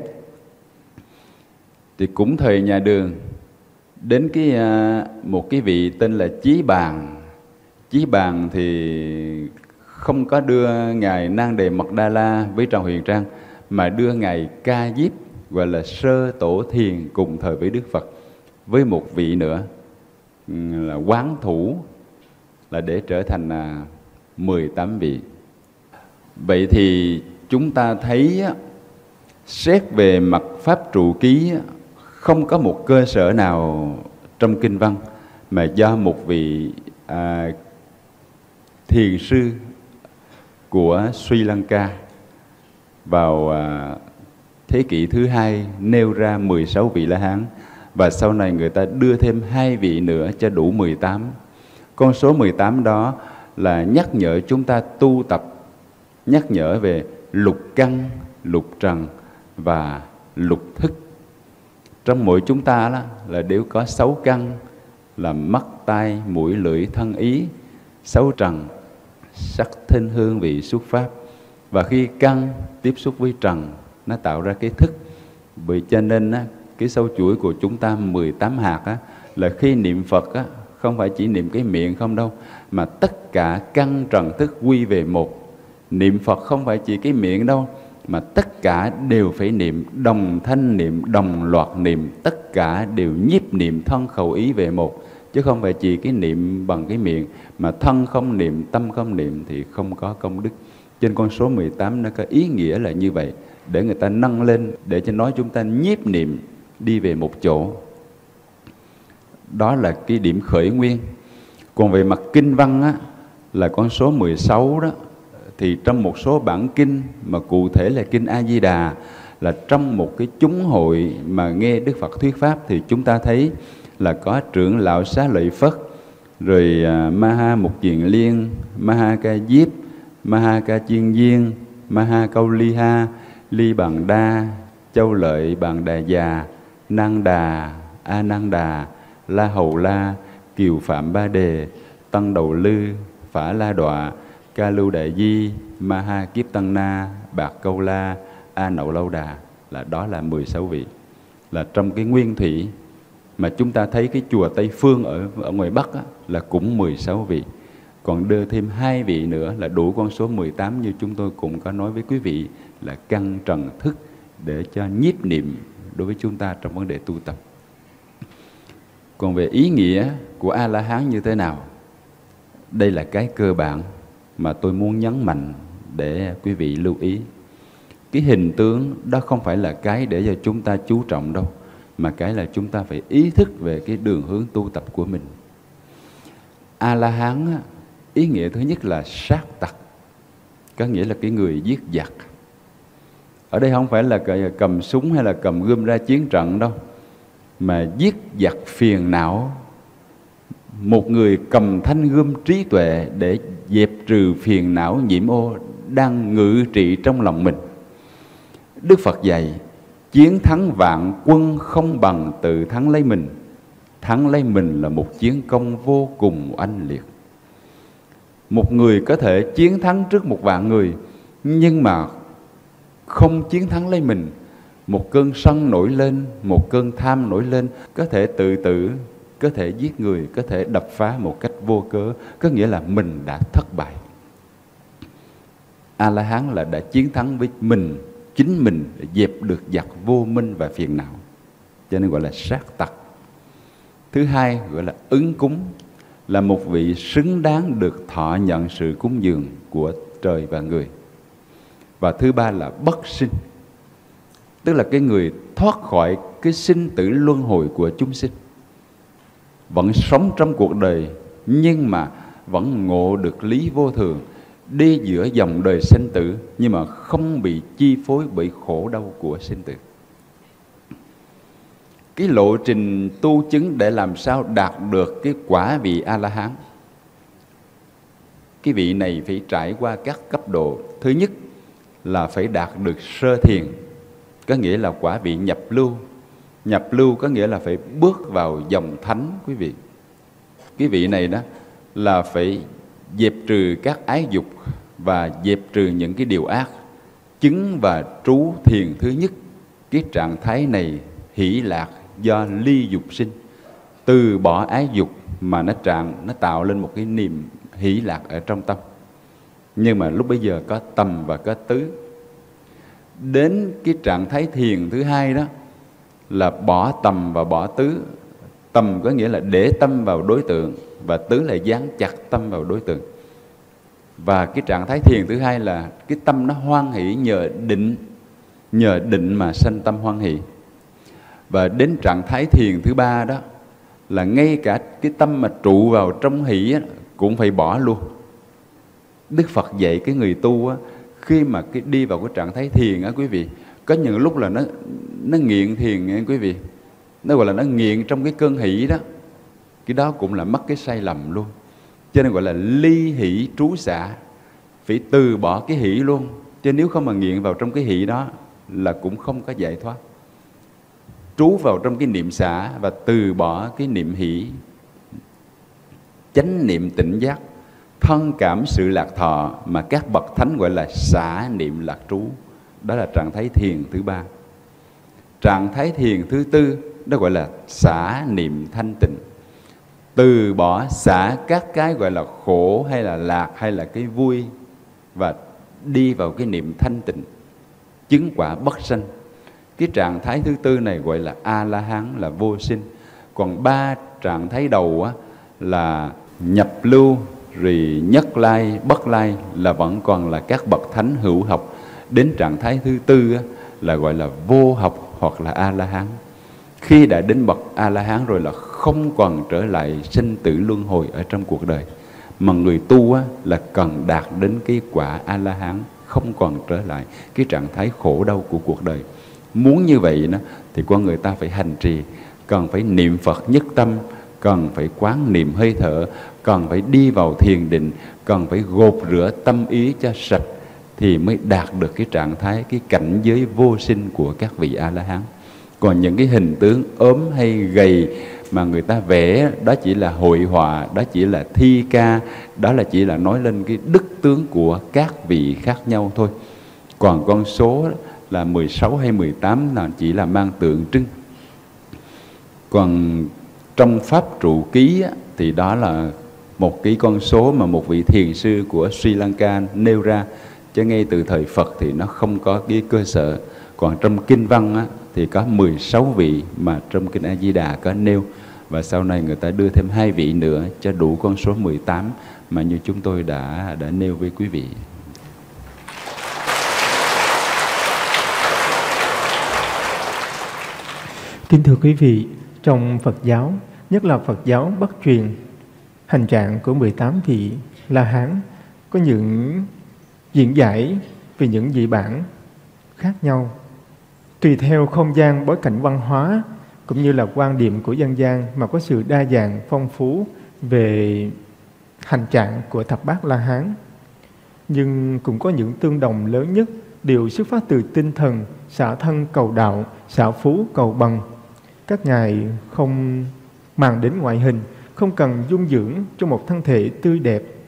thì cũng thời nhà Đường, đến cái một cái vị tên là Chí Bàn. Chí Bàn thì không có đưa Ngài Nang Đề Mật Đa La với Trần Huyền Trang, mà đưa Ngài Ca Diếp, gọi là Sơ Tổ Thiền cùng thời với Đức Phật, với một vị nữa là Quán Thủ, là để trở thành là mười tám vị. Vậy thì chúng ta thấy, xét về mặt Pháp Trụ Ký, không có một cơ sở nào trong kinh văn mà do một vị à, thiền sư của Sri Lanka vào à, thế kỷ thứ hai nêu ra mười sáu vị La-hán, và sau này người ta đưa thêm hai vị nữa cho đủ mười tám. Con số mười tám đó là nhắc nhở chúng ta tu tập, nhắc nhở về lục căn, lục trần và lục thức. Trong mỗi chúng ta đó là đều có sáu căn là mắt, tai, mũi, lưỡi, thân, ý. Sáu trần, sắc, thính, hương, vị, xúc, pháp. Và khi căn tiếp xúc với trần, nó tạo ra cái thức. Bởi cho nên á, cái sâu chuỗi của chúng ta mười tám hạt á, là khi niệm Phật á, không phải chỉ niệm cái miệng không đâu, mà tất cả căn trần thức quy về một. Niệm Phật không phải chỉ cái miệng đâu, mà tất cả đều phải niệm, đồng thanh niệm, đồng loạt niệm, tất cả đều nhiếp niệm thân khẩu ý về một. Chứ không phải chỉ cái niệm bằng cái miệng, mà thân không niệm, tâm không niệm thì không có công đức. Trên con số mười tám nó có ý nghĩa là như vậy, để người ta nâng lên, để cho nói chúng ta nhiếp niệm đi về một chỗ. Đó là cái điểm khởi nguyên. Còn về mặt kinh văn á, là con số mười sáu đó, thì trong một số bản kinh, mà cụ thể là kinh A-di-đà, là trong một cái chúng hội mà nghe Đức Phật thuyết pháp, thì chúng ta thấy là có trưởng lão Xá Lợi Phất, rồi uh, Ma-ha Mục Kiền Liên, Ma-ha Ca Diếp, Ma-ha Ca Chiên Diên, Ma-ha Câu Ly Ha, Ly Bằng Đa, Châu Lợi Bằng Đà Già, Năng Đà, A Năng Đà, La Hầu La, Kiều Phạm Ba Đề, Tăng Đầu Lư, Phả La Đọa, Ca Lưu Đại Di, Ma-ha Kiếp Tăng Na, Bạc Câu La, A Nậu Lâu Đà. Là đó là mười sáu vị. Là trong cái nguyên thủy mà chúng ta thấy cái chùa Tây Phương ở, ở ngoài Bắc á, là cũng mười sáu vị. Còn đưa thêm hai vị nữa là đủ con số mười tám, như chúng tôi cũng có nói với quý vị, là căn trần thức để cho nhiếp niệm đối với chúng ta trong vấn đề tu tập. Còn về ý nghĩa của A-la-hán như thế nào, đây là cái cơ bản mà tôi muốn nhấn mạnh để quý vị lưu ý. Cái hình tướng đó không phải là cái để cho chúng ta chú trọng đâu, mà cái là chúng ta phải ý thức về cái đường hướng tu tập của mình. A-la-hán, ý nghĩa thứ nhất là sát tặc, có nghĩa là cái người giết giặc. Ở đây không phải là cầm súng hay là cầm gươm ra chiến trận đâu, mà giết giặc phiền não. Một người cầm thanh gươm trí tuệ để dẹp trừ phiền não nhiễm ô đang ngự trị trong lòng mình. Đức Phật dạy, chiến thắng vạn quân không bằng tự thắng lấy mình. Thắng lấy mình là một chiến công vô cùng oanh liệt. Một người có thể chiến thắng trước một vạn người, nhưng mà không chiến thắng lấy mình. Một cơn sân nổi lên, một cơn tham nổi lên, có thể tự tử, có thể giết người, có thể đập phá một cách vô cớ, có nghĩa là mình đã thất bại. A-la-hán là đã chiến thắng với mình, chính mình, để dẹp được giặc vô minh và phiền não, cho nên gọi là sát tặc. Thứ hai gọi là ứng cúng, là một vị xứng đáng được thọ nhận sự cúng dường của trời và người. Và thứ ba là bất sinh, tức là cái người thoát khỏi cái sinh tử luân hồi của chúng sinh, vẫn sống trong cuộc đời nhưng mà vẫn ngộ được lý vô thường, đi giữa dòng đời sinh tử nhưng mà không bị chi phối bởi khổ đau của sinh tử. Cái lộ trình tu chứng để làm sao đạt được cái quả vị A-la-hán, cái vị này phải trải qua các cấp độ. Thứ nhất là phải đạt được sơ thiền, có nghĩa là quả vị nhập lưu. Nhập lưu có nghĩa là phải bước vào dòng thánh quý vị. Cái vị này đó là phải dẹp trừ các ái dục và dẹp trừ những cái điều ác. Chứng và trú thiền thứ nhất, cái trạng thái này hỷ lạc do ly dục sinh, từ bỏ ái dục mà nó trạng nó tạo lên một cái niềm hỷ lạc ở trong tâm. Nhưng mà lúc bấy giờ có tầm và có tứ. Đến cái trạng thái thiền thứ hai đó là bỏ tầm và bỏ tứ. Tầm có nghĩa là để tâm vào đối tượng, và tứ là dán chặt tâm vào đối tượng. Và cái trạng thái thiền thứ hai là cái tâm nó hoan hỷ nhờ định, nhờ định mà sanh tâm hoan hỷ. Và đến trạng thái thiền thứ ba đó là ngay cả cái tâm mà trụ vào trong hỷ á, cũng phải bỏ luôn. Đức Phật dạy cái người tu á, khi mà cái đi vào cái trạng thái thiền á quý vị, có những lúc là nó nó nghiện thiền nghe quý vị, nó gọi là nó nghiện trong cái cơn hỷ đó. Cái đó cũng là mắc cái sai lầm luôn. Cho nên gọi là ly hỷ trú xả, phải từ bỏ cái hỷ luôn. Chứ nếu không mà nghiện vào trong cái hỷ đó là cũng không có giải thoát. Trú vào trong cái niệm xả và từ bỏ cái niệm hỷ, chánh niệm tỉnh giác, thân cảm sự lạc thọ mà các bậc thánh gọi là xả niệm lạc trú. Đó là trạng thái thiền thứ ba. Trạng thái thiền thứ tư đó gọi là xả niệm thanh tịnh, từ bỏ xả các cái gọi là khổ hay là lạc hay là cái vui, và đi vào cái niệm thanh tịnh, chứng quả bất sanh. Cái trạng thái thứ tư này gọi là A-la-hán, là vô sinh. Còn ba trạng thái đầu á, là nhập lưu, rồi nhất lai, bất lai, là vẫn còn là các bậc thánh hữu học. Đến trạng thái thứ tư á, là gọi là vô học hoặc là A-la-hán. Khi đã đến bậc A-la-hán rồi là không còn trở lại sinh tử luân hồi ở trong cuộc đời. Mà người tu á, là cần đạt đến cái quả A-la-hán, không còn trở lại cái trạng thái khổ đau của cuộc đời. Muốn như vậy đó, thì con người ta phải hành trì, cần phải niệm Phật nhất tâm, cần phải quán niệm hơi thở, cần phải đi vào thiền định, cần phải gột rửa tâm ý cho sạch, thì mới đạt được cái trạng thái, cái cảnh giới vô sinh của các vị A-la-hán. Còn những cái hình tướng ốm hay gầy mà người ta vẽ, đó chỉ là hội họa, đó chỉ là thi ca, đó là chỉ là nói lên cái đức tướng của các vị khác nhau thôi. Còn con số là mười sáu hay mười tám là chỉ là mang tượng trưng. Còn trong Pháp trụ ký á, thì đó là một cái con số mà một vị thiền sư của Sri Lanka nêu ra, chứ ngay từ thời Phật thì nó không có cái cơ sở. Còn trong kinh văn á, thì có mười sáu vị mà trong kinh A Di Đà có nêu, và sau này người ta đưa thêm hai vị nữa cho đủ con số mười tám mà như chúng tôi đã đã nêu với quý vị. Kính thưa quý vị, trong Phật giáo, nhất là Phật giáo Bắc truyền, hành trạng của mười tám vị La Hán có những diễn giải về những vị bản khác nhau, tùy theo không gian bối cảnh văn hóa cũng như là quan điểm của dân gian mà có sự đa dạng phong phú về hành trạng của thập bát La Hán. Nhưng cũng có những tương đồng lớn nhất đều xuất phát từ tinh thần xả thân cầu đạo, xả phú cầu bằng. Các ngài không màng đến ngoại hình, không cần dung dưỡng trong một thân thể tươi đẹp,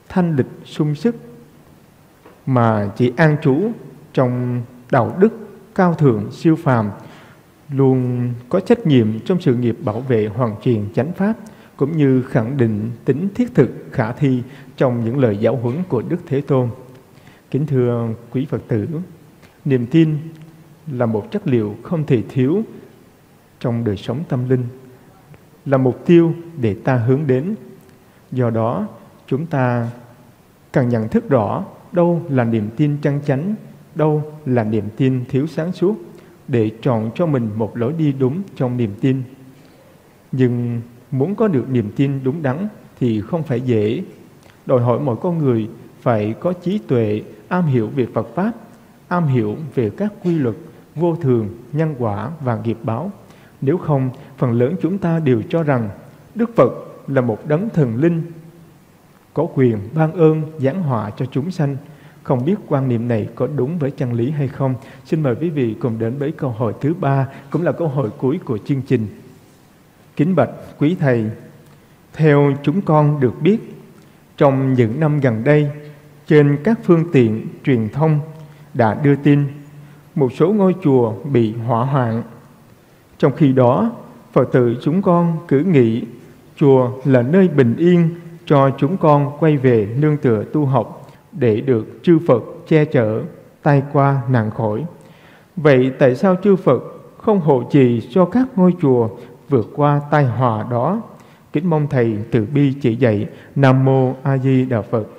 thanh lịch sung sức, mà chỉ an trú trong đạo đức cao thượng siêu phàm, luôn có trách nhiệm trong sự nghiệp bảo vệ hoàn truyền chánh pháp, cũng như khẳng định tính thiết thực khả thi trong những lời giáo huấn của Đức Thế Tôn. Kính thưa quý Phật tử, niềm tin là một chất liệu không thể thiếu trong đời sống tâm linh, là mục tiêu để ta hướng đến. Do đó, chúng ta cần nhận thức rõ đâu là niềm tin chân chánh, đâu là niềm tin thiếu sáng suốt, để chọn cho mình một lối đi đúng trong niềm tin. Nhưng muốn có được niềm tin đúng đắn thì không phải dễ. Đòi hỏi mỗi con người phải có trí tuệ, am hiểu về Phật Pháp, am hiểu về các quy luật vô thường, nhân quả và nghiệp báo. Nếu không, phần lớn chúng ta đều cho rằng Đức Phật là một đấng thần linh, có quyền ban ơn giáng họa cho chúng sanh. Không biết quan niệm này có đúng với chân lý hay không? Xin mời quý vị cùng đến với câu hỏi thứ ba, cũng là câu hỏi cuối của chương trình. Kính bạch quý Thầy, theo chúng con được biết, trong những năm gần đây, trên các phương tiện truyền thông đã đưa tin một số ngôi chùa bị hỏa hoạn. Trong khi đó, Phật tử chúng con cứ nghĩ chùa là nơi bình yên cho chúng con quay về nương tựa tu học để được chư Phật che chở, tai qua nạn khỏi. Vậy tại sao chư Phật không hộ trì cho các ngôi chùa vượt qua tai họa đó? Kính mong Thầy từ bi chỉ dạy. Nam Mô A Di Đà Phật.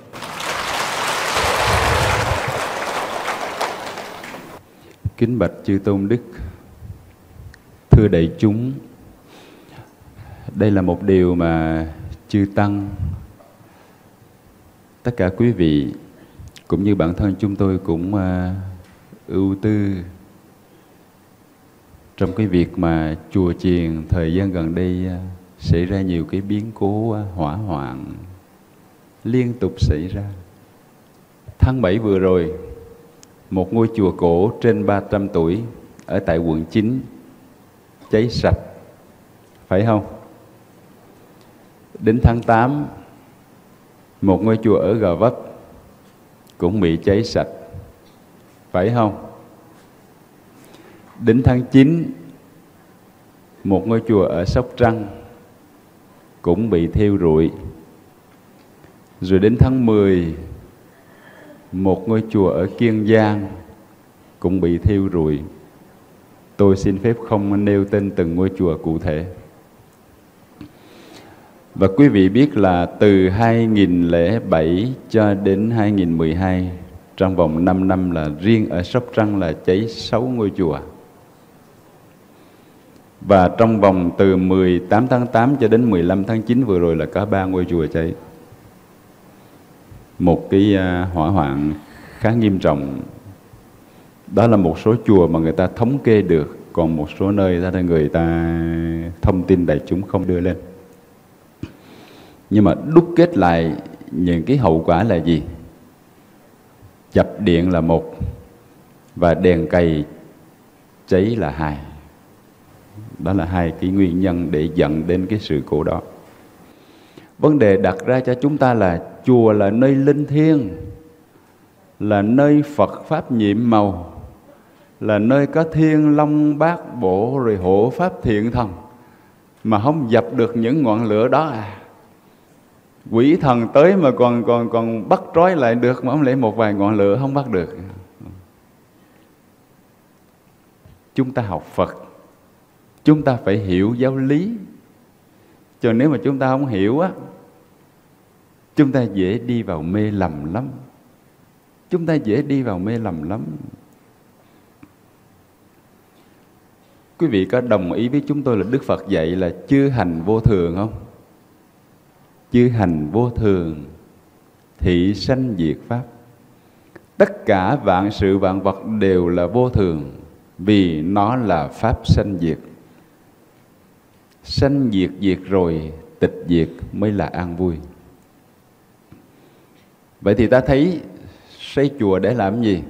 Kính bạch chư Tôn Đức, thưa đại chúng, đây là một điều mà chư Tăng, tất cả quý vị cũng như bản thân chúng tôi cũng uh, ưu tư trong cái việc mà chùa chiền thời gian gần đây uh, xảy ra nhiều cái biến cố uh, hỏa hoạn liên tục xảy ra. Tháng bảy vừa rồi, một ngôi chùa cổ trên ba trăm tuổi ở tại quận chín cháy sạch, phải không? Đến tháng tám, một ngôi chùa ở Gò Vấp cũng bị cháy sạch, phải không? Đến tháng chín, một ngôi chùa ở Sóc Trăng cũng bị thiêu rụi. Rồi đến tháng mười, một ngôi chùa ở Kiên Giang cũng bị thiêu rụi. Tôi xin phép không nêu tên từng ngôi chùa cụ thể. Và quý vị biết là từ hai nghìn không trăm lẻ bảy cho đến hai nghìn không trăm mười hai, trong vòng năm năm là riêng ở Sóc Trăng là cháy sáu ngôi chùa. Và trong vòng từ mười tám tháng tám cho đến mười lăm tháng chín vừa rồi là có ba ngôi chùa cháy. Một cái hỏa hoạn khá nghiêm trọng. Đó là một số chùa mà người ta thống kê được, còn một số nơi ta người ta thông tin đại chúng không đưa lên. Nhưng mà đúc kết lại những cái hậu quả là gì? Chập điện là một, và đèn cầy cháy là hai. Đó là hai cái nguyên nhân để dẫn đến cái sự cố đó. Vấn đề đặt ra cho chúng ta là chùa là nơi linh thiêng, là nơi Phật Pháp nhiệm màu, là nơi có thiên long bát bộ rồi hộ Pháp thiện thần, mà không dập được những ngọn lửa đó à. Quỷ thần tới mà còn còn còn bắt trói lại được, mà không lẽ một vài ngọn lửa không bắt được. Chúng ta học Phật, chúng ta phải hiểu giáo lý. Cho nếu mà chúng ta không hiểu á, chúng ta dễ đi vào mê lầm lắm. Chúng ta dễ đi vào mê lầm lắm. Quý vị có đồng ý với chúng tôi là Đức Phật dạy là chư hành vô thường không? Chư hành vô thường, thị sanh diệt pháp. Tất cả vạn sự vạn vật đều là vô thường, vì nó là pháp sanh diệt. Sanh diệt diệt rồi, tịch diệt mới là an vui. Vậy thì ta thấy xây chùa để làm gì?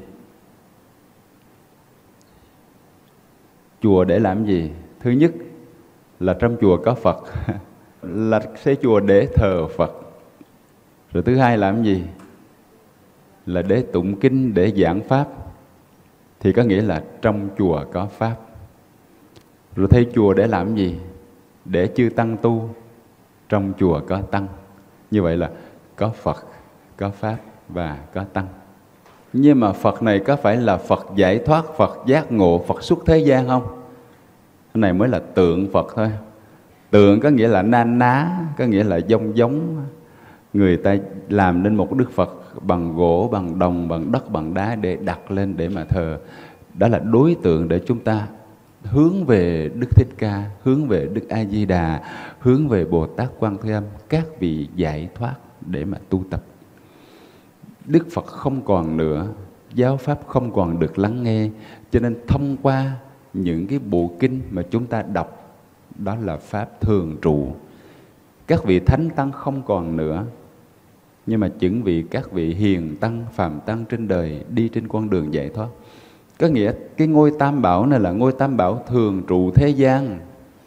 Chùa để làm gì? Thứ nhất là trong chùa có Phật, là xây chùa để thờ Phật. Rồi thứ hai làm gì? Là để tụng kinh, để giảng pháp. Thì có nghĩa là trong chùa có pháp. Rồi thuê chùa để làm gì? Để chư tăng tu. Trong chùa có tăng. Như vậy là có Phật, có pháp và có tăng. Nhưng mà Phật này có phải là Phật giải thoát, Phật giác ngộ, Phật xuất thế gian không? Cái này mới là tượng Phật thôi. Tượng có nghĩa là na ná, có nghĩa là giống giống. Người ta làm nên một Đức Phật bằng gỗ, bằng đồng, bằng đất, bằng đá để đặt lên để mà thờ. Đó là đối tượng để chúng ta hướng về Đức Thích Ca, hướng về Đức A Di Đà, hướng về Bồ Tát Quan Thế Âm, các vị giải thoát để mà tu tập. Đức Phật không còn nữa, giáo pháp không còn được lắng nghe, cho nên thông qua những cái bộ kinh mà chúng ta đọc, đó là pháp thường trụ. Các vị thánh tăng không còn nữa, nhưng mà chuẩn bị các vị hiền tăng, phàm tăng trên đời đi trên con đường giải thoát. Có nghĩa cái ngôi Tam Bảo này là ngôi Tam Bảo thường trụ thế gian.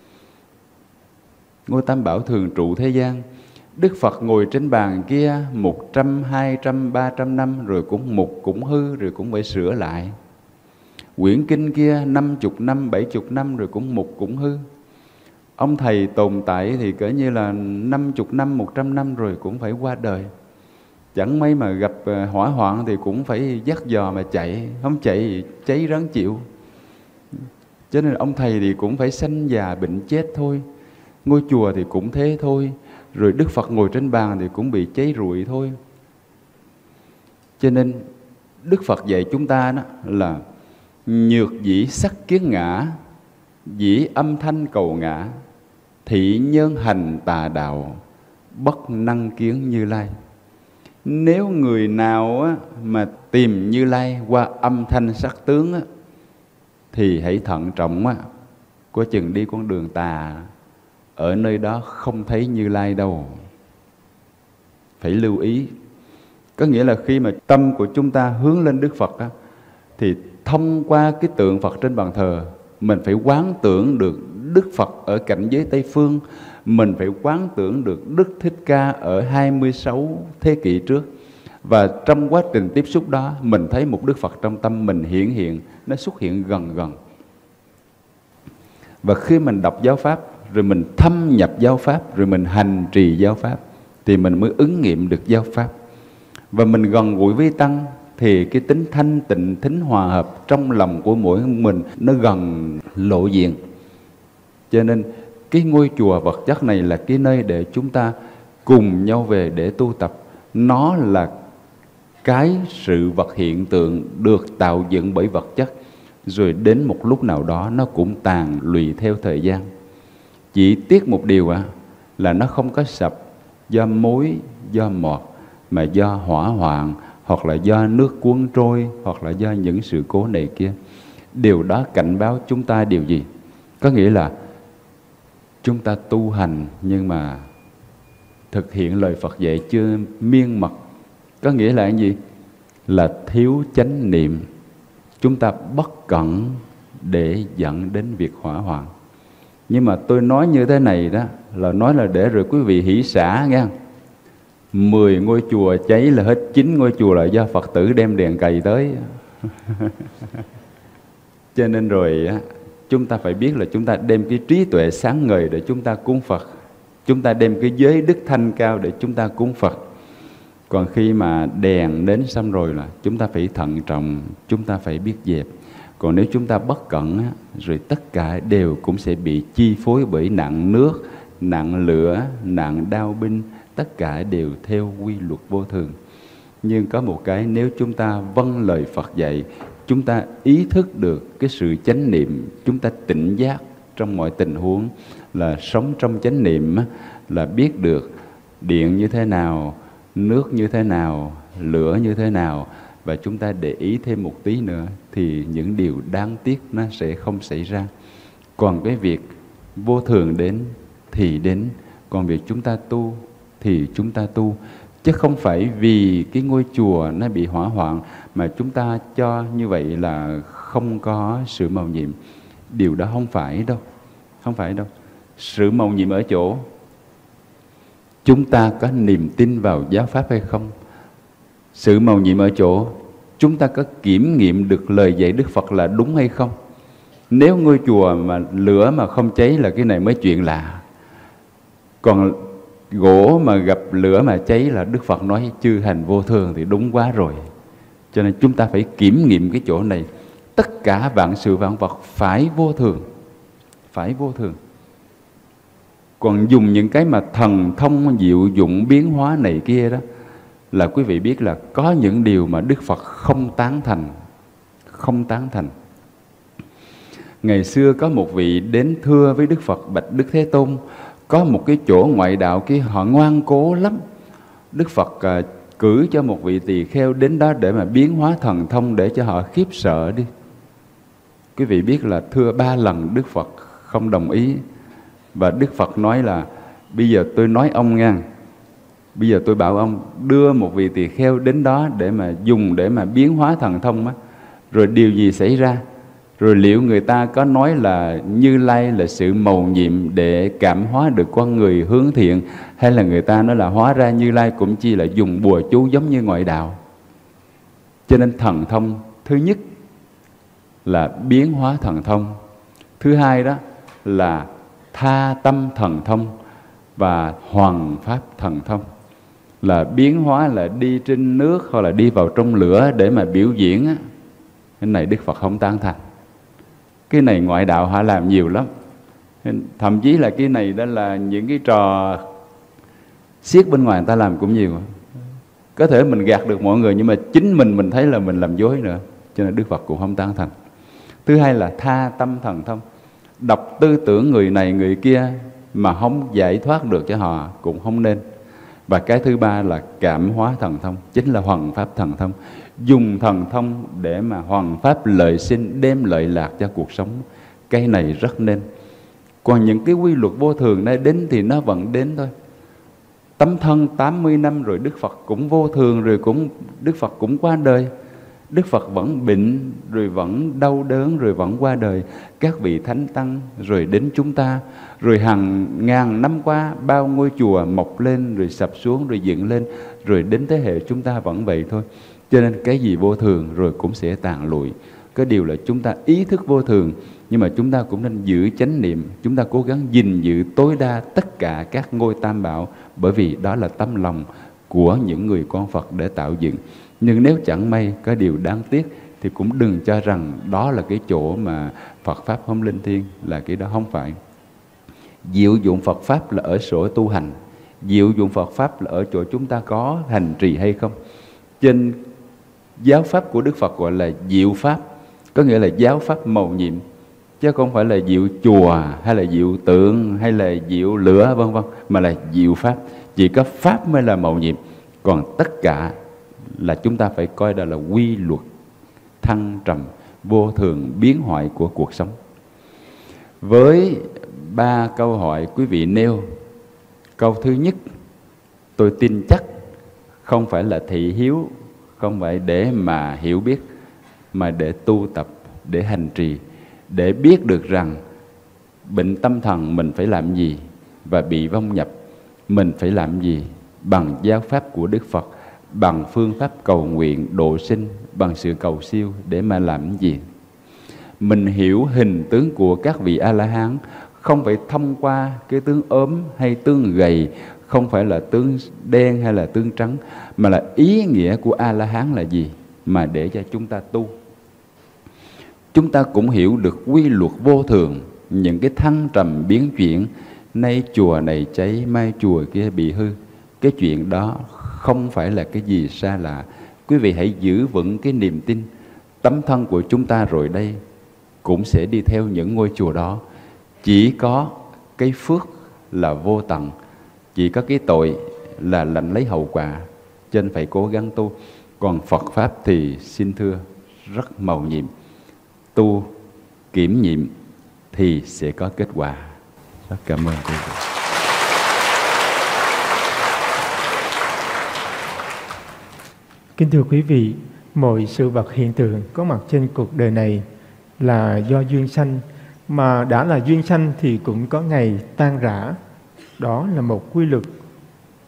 Ngôi Tam Bảo thường trụ thế gian. Đức Phật ngồi trên bàn kia một trăm, hai trăm, ba trăm năm rồi cũng mục, cũng hư, rồi cũng phải sửa lại. Quyển kinh kia năm chục năm, bảy chục năm rồi cũng mục, cũng hư. Ông thầy tồn tại thì cỡ như là năm chục năm, một trăm năm rồi cũng phải qua đời. Chẳng mấy mà gặp hỏa hoạn thì cũng phải dắt dò mà chạy. Không chạy thì cháy ráng chịu. Cho nên ông thầy thì cũng phải sanh già bệnh chết thôi. Ngôi chùa thì cũng thế thôi. Rồi Đức Phật ngồi trên bàn thì cũng bị cháy rụi thôi. Cho nên Đức Phật dạy chúng ta đó là nhược dĩ sắc kiến ngã, dĩ âm thanh cầu ngã, thị nhân hành tà đạo, bất năng kiến Như Lai. Nếu người nào á, mà tìm Như Lai qua âm thanh sắc tướng á, thì hãy thận trọng á, có chừng đi con đường tà, ở nơi đó không thấy Như Lai đâu. Phải lưu ý. Có nghĩa là khi mà tâm của chúng ta hướng lên Đức Phật á, thì thông qua cái tượng Phật trên bàn thờ, mình phải quán tưởng được Đức Phật ở cảnh giới Tây Phương. Mình phải quán tưởng được Đức Thích Ca ở hai mươi sáu thế kỷ trước. Và trong quá trình tiếp xúc đó, mình thấy một Đức Phật trong tâm mình hiển hiện, nó xuất hiện gần gần. Và khi mình đọc giáo pháp, rồi mình thâm nhập giáo pháp, rồi mình hành trì giáo pháp, thì mình mới ứng nghiệm được giáo pháp. Và mình gần gũi với Tăng, thì cái tính thanh tịnh, tính hòa hợp trong lòng của mỗi mình nó gần lộ diện. Cho nên cái ngôi chùa vật chất này là cái nơi để chúng ta cùng nhau về để tu tập. Nó là cái sự vật hiện tượng được tạo dựng bởi vật chất, rồi đến một lúc nào đó nó cũng tàn lụy theo thời gian. Chỉ tiếc một điều à, là nó không có sập do mối, do mọt, mà do hỏa hoạn, hoặc là do nước cuốn trôi, hoặc là do những sự cố này kia. Điều đó cảnh báo chúng ta điều gì? Có nghĩa là chúng ta tu hành nhưng mà thực hiện lời Phật dạy chưa miên mật. Có nghĩa là cái gì? Là thiếu chánh niệm. Chúng ta bất cẩn để dẫn đến việc hỏa hoạn. Nhưng mà tôi nói như thế này đó, là nói là để rồi quý vị hỷ xả nghe. Mười ngôi chùa cháy là hết chín ngôi chùa là do Phật tử đem đèn cày tới. Cho nên rồi chúng ta phải biết là chúng ta đem cái trí tuệ sáng ngời để chúng ta cúng Phật. Chúng ta đem cái giới đức thanh cao để chúng ta cúng Phật. Còn khi mà đèn đến xong rồi là chúng ta phải thận trọng, chúng ta phải biết dẹp. Còn nếu chúng ta bất cẩn á, rồi tất cả đều cũng sẽ bị chi phối bởi nạn nước, nạn lửa, nạn đao binh. Tất cả đều theo quy luật vô thường. Nhưng có một cái, nếu chúng ta vâng lời Phật dạy, chúng ta ý thức được cái sự chánh niệm, chúng ta tỉnh giác trong mọi tình huống, là sống trong chánh niệm, là biết được điện như thế nào, nước như thế nào, lửa như thế nào. Và chúng ta để ý thêm một tí nữa thì những điều đáng tiếc nó sẽ không xảy ra. Còn cái việc vô thường đến thì đến, còn việc chúng ta tu thì chúng ta tu. Chứ không phải vì cái ngôi chùa nó bị hỏa hoạn mà chúng ta cho như vậy là không có sự mầu nhiệm. Điều đó không phải đâu. Không phải đâu. Sự mầu nhiệm ở chỗ chúng ta có niềm tin vào giáo pháp hay không? Sự mầu nhiệm ở chỗ chúng ta có kiểm nghiệm được lời dạy Đức Phật là đúng hay không? Nếu ngôi chùa mà lửa mà không cháy là cái này mới chuyện lạ. Còn gỗ mà gặp lửa mà cháy là Đức Phật nói chư hành vô thường thì đúng quá rồi. Cho nên chúng ta phải kiểm nghiệm cái chỗ này. Tất cả vạn sự vạn vật phải vô thường. Phải vô thường. Còn dùng những cái mà thần thông diệu dụng biến hóa này kia đó, là quý vị biết là có những điều mà Đức Phật không tán thành. Không tán thành. Ngày xưa có một vị đến thưa với Đức Phật: bạch Đức Thế Tôn, có một cái chỗ ngoại đạo kia họ ngoan cố lắm. Đức Phật à, cử cho một vị tỳ kheo đến đó để mà biến hóa thần thông để cho họ khiếp sợ đi. Quý vị biết là thưa ba lần Đức Phật không đồng ý. Và Đức Phật nói là bây giờ tôi nói ông nha, bây giờ tôi bảo ông đưa một vị tỳ kheo đến đó để mà dùng để mà biến hóa thần thông á, rồi điều gì xảy ra? Rồi liệu người ta có nói là Như Lai là sự mầu nhiệm để cảm hóa được con người hướng thiện, hay là người ta nói là hóa ra Như Lai cũng chỉ là dùng bùa chú giống như ngoại đạo? Cho nên thần thông thứ nhất là biến hóa thần thông, thứ hai đó là tha tâm thần thông và hoàn pháp thần thông. Là biến hóa là đi trên nước hoặc là đi vào trong lửa để mà biểu diễn á, cái này Đức Phật không tán thành. Cái này ngoại đạo họ làm nhiều lắm. Thậm chí là cái này đó là những cái trò siết bên ngoài người ta làm cũng nhiều. Có thể mình gạt được mọi người nhưng mà chính mình mình thấy là mình làm dối nữa. Cho nên Đức Phật cũng không tán thành. Thứ hai là tha tâm thần thông. Đọc tư tưởng người này người kia mà không giải thoát được cho họ cũng không nên. Và cái thứ ba là cảm hóa thần thông, chính là hoằng pháp thần thông. Dùng thần thông để mà hoằng pháp lợi sinh, đem lợi lạc cho cuộc sống. Cái này rất nên. Còn những cái quy luật vô thường này đến thì nó vẫn đến thôi. Tấm thân tám mươi năm rồi Đức Phật cũng vô thường, rồi cũng Đức Phật cũng qua đời. Đức Phật vẫn bệnh, rồi vẫn đau đớn, rồi vẫn qua đời. Các vị thánh tăng, rồi đến chúng ta. Rồi hàng ngàn năm qua, bao ngôi chùa mọc lên, rồi sập xuống, rồi dựng lên. Rồi đến thế hệ chúng ta vẫn vậy thôi. Cho nên cái gì vô thường rồi cũng sẽ tàn lụi. Cái điều là chúng ta ý thức vô thường, nhưng mà chúng ta cũng nên giữ chánh niệm. Chúng ta cố gắng gìn giữ tối đa tất cả các ngôi tam bảo, bởi vì đó là tấm lòng của những người con Phật để tạo dựng. Nhưng nếu chẳng may có điều đáng tiếc thì cũng đừng cho rằng đó là cái chỗ mà Phật Pháp không linh thiêng, là cái đó không phải. Diệu dụng Phật Pháp là ở chỗ tu hành. Diệu dụng Phật Pháp là ở chỗ chúng ta có hành trì hay không. Trên giáo Pháp của Đức Phật gọi là diệu Pháp, có nghĩa là giáo Pháp mầu nhiệm, chứ không phải là diệu chùa hay là diệu tượng hay là diệu lửa vân vân, mà là diệu Pháp. Chỉ có Pháp mới là mầu nhiệm, còn tất cả là chúng ta phải coi đó là quy luật thăng trầm vô thường biến hoại của cuộc sống. Với ba câu hỏi quý vị nêu, câu thứ nhất tôi tin chắc không phải là thị hiếu, không phải để mà hiểu biết, mà để tu tập, để hành trì, để biết được rằng bệnh tâm thần mình phải làm gì, và bị vong nhập mình phải làm gì, bằng giáo pháp của Đức Phật, bằng phương pháp cầu nguyện độ sinh, bằng sự cầu siêu để mà làm gì. Mình hiểu hình tướng của các vị A-la-hán không phải thông qua cái tướng ốm hay tướng gầy, không phải là tướng đen hay là tướng trắng, mà là ý nghĩa của A-la-hán là gì mà để cho chúng ta tu. Chúng ta cũng hiểu được quy luật vô thường, những cái thăng trầm biến chuyển, nay chùa này cháy, mai chùa kia bị hư. Cái chuyện đó không phải là cái gì xa lạ. Quý vị hãy giữ vững cái niềm tin. Tấm thân của chúng ta rồi đây cũng sẽ đi theo những ngôi chùa đó. Chỉ có cái phước là vô tận, chỉ có cái tội là lãnh lấy hậu quả, cho nên phải cố gắng tu. Còn Phật Pháp thì xin thưa rất mầu nhiệm. Tu kiểm nghiệm thì sẽ có kết quả. Rất cảm ơn quý vị. Kính thưa quý vị, mọi sự vật hiện tượng có mặt trên cuộc đời này là do duyên sanh, mà đã là duyên sanh thì cũng có ngày tan rã. Đó là một quy luật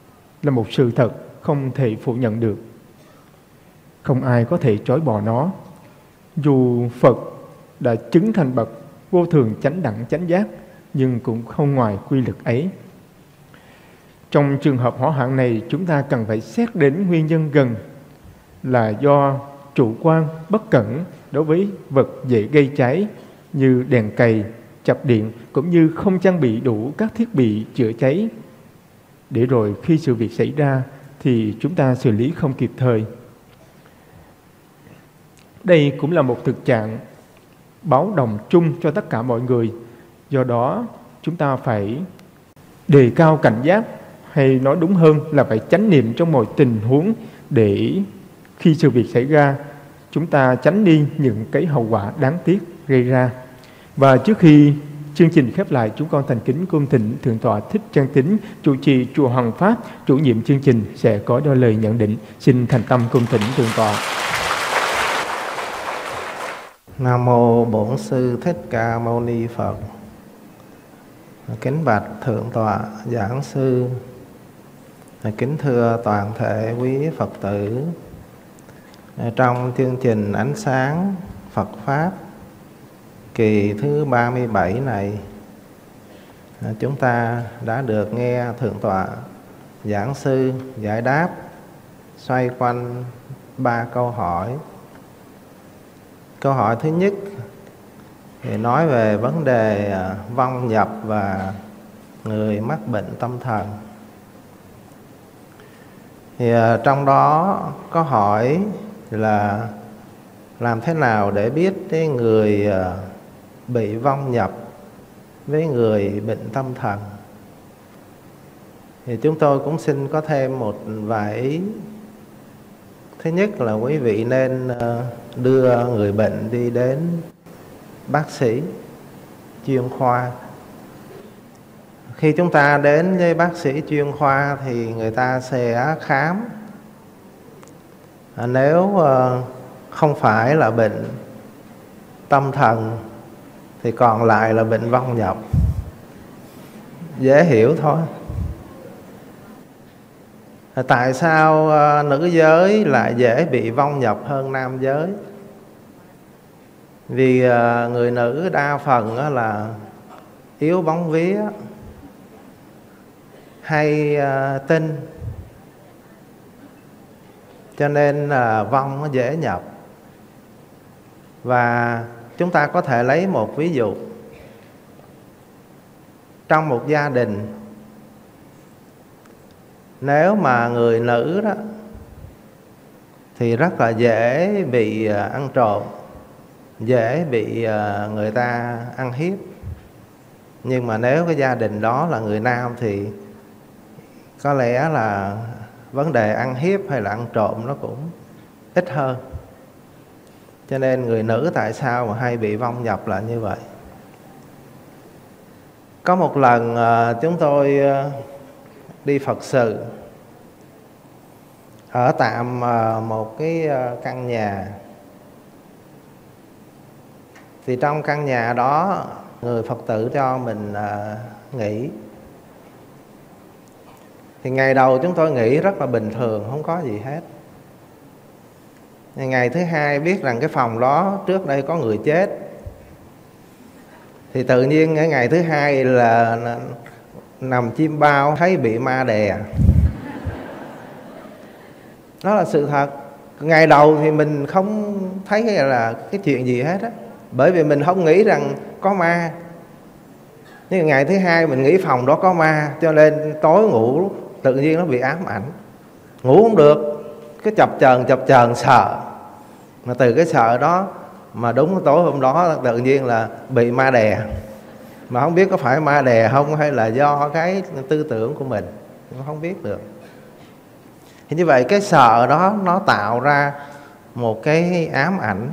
là một sự thật không thể phủ nhận được. Không ai có thể chối bỏ nó. Dù Phật đã chứng thành bậc vô thường chánh đẳng chánh giác, nhưng cũng không ngoài quy luật ấy. Trong trường hợp hỏa hoạn này, chúng ta cần phải xét đến nguyên nhân gần là do chủ quan, bất cẩn đối với vật dễ gây cháy như đèn cầy, chập điện, cũng như không trang bị đủ các thiết bị chữa cháy. Để rồi khi sự việc xảy ra thì chúng ta xử lý không kịp thời. Đây cũng là một thực trạng báo động chung cho tất cả mọi người. Do đó chúng ta phải đề cao cảnh giác, hay nói đúng hơn là phải chánh niệm trong mọi tình huống, để khi sự việc xảy ra chúng ta tránh đi những cái hậu quả đáng tiếc gây ra. Và trước khi chương trình khép lại, chúng con thành kính cung thỉnh Thượng tọa Thích Chân Tín, trụ trì chùa Hoằng Pháp, chủ nhiệm chương trình sẽ có đôi lời nhận định. Xin thành tâm cung thỉnh Thượng tọa. Nam mô Bổn Sư Thích Ca Mâu Ni Phật. Kính bạch Thượng tọa giảng sư, kính thưa toàn thể quý Phật tử. Trong chương trình Ánh Sáng Phật Pháp kỳ thứ ba mươi bảy này, chúng ta đã được nghe Thượng tọa giảng sư giải đáp xoay quanh ba câu hỏi. Câu hỏi thứ nhất thì nói về vấn đề vong nhập và người mắc bệnh tâm thần. Thì trong đó có hỏi là làm thế nào để biết cái người bị vong nhập với người bệnh tâm thần. Thì chúng tôi cũng xin có thêm một vài ý. Thứ nhất là quý vị nên đưa người bệnh đi đến bác sĩ chuyên khoa. Khi chúng ta đến với bác sĩ chuyên khoa thì người ta sẽ khám. Nếu không phải là bệnh tâm thần thì còn lại là bệnh vong nhập. Dễ hiểu thôi. Tại sao nữ giới lại dễ bị vong nhập hơn nam giới? Vì người nữ đa phần là yếu bóng vía, hay tinh, cho nên là vong nó dễ nhập. Và chúng ta có thể lấy một ví dụ. Trong một gia đình, nếu mà người nữ đó thì rất là dễ bị ăn trộm, dễ bị người ta ăn hiếp. Nhưng mà nếu cái gia đình đó là người nam thì có lẽ là vấn đề ăn hiếp hay là ăn trộm nó cũng ít hơn. Cho nên người nữ tại sao mà hay bị vong nhập là như vậy? Có một lần chúng tôi đi Phật sự, ở tạm một cái căn nhà. Thì trong căn nhà đó người Phật tử cho mình nghỉ. Thì ngày đầu chúng tôi nghĩ rất là bình thường, không có gì hết. Ngày thứ hai biết rằng cái phòng đó trước đây có người chết. Thì tự nhiên cái ngày thứ hai là nằm chim bao thấy bị ma đè. Đó là sự thật. Ngày đầu thì mình không thấy cái là cái chuyện gì hết á, bởi vì mình không nghĩ rằng có ma. Nhưng ngày thứ hai mình nghĩ phòng đó có ma, cho nên tối ngủ tự nhiên nó bị ám ảnh, ngủ không được, cái chập chờn chập chờn sợ. Mà từ cái sợ đó mà đúng tối hôm đó tự nhiên là bị ma đè. Mà không biết có phải ma đè không hay là do cái tư tưởng của mình, không biết được. Thì như vậy cái sợ đó nó tạo ra một cái ám ảnh.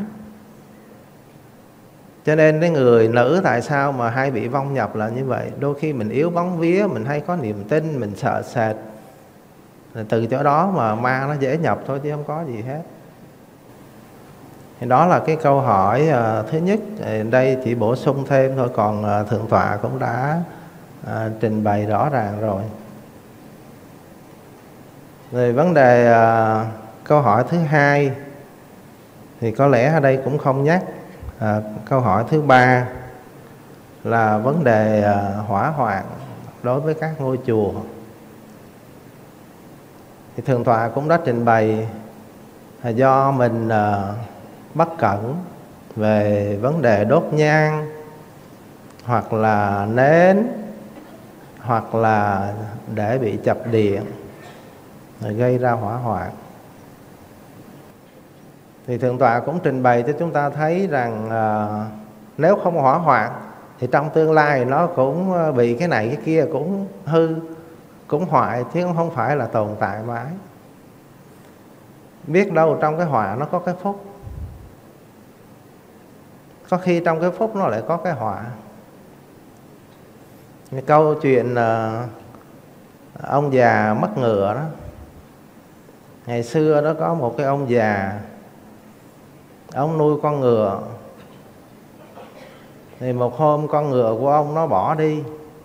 Cho nên cái người nữ tại sao mà hay bị vong nhập là như vậy. Đôi khi mình yếu bóng vía, mình hay có niềm tin, mình sợ sệt. Từ chỗ đó mà ma nó dễ nhập thôi chứ không có gì hết. Thì đó là cái câu hỏi uh, thứ nhất. Đây chỉ bổ sung thêm thôi, còn uh, Thượng tọa cũng đã uh, trình bày rõ ràng rồi. Rồi vấn đề à, câu hỏi thứ hai thì có lẽ ở đây cũng không nhắc. À, câu hỏi thứ ba là vấn đề à, hỏa hoạn đối với các ngôi chùa. Thì Thượng tọa cũng đã trình bày là do mình à, bất cẩn về vấn đề đốt nhang, hoặc là nến, hoặc là để bị chập điện rồi gây ra hỏa hoạn. Thì Thượng tọa cũng trình bày cho chúng ta thấy rằng à, nếu không hỏa hoạn thì trong tương lai nó cũng bị cái này cái kia, cũng hư, cũng hoại, chứ không phải là tồn tại mãi. Biết đâu trong cái họa nó có cái phúc, có khi trong cái phúc nó lại có cái họa. Câu chuyện à, ông già mất ngựa đó. Ngày xưa đó có một cái ông già, ông nuôi con ngựa. Thì một hôm con ngựa của ông nó bỏ đi.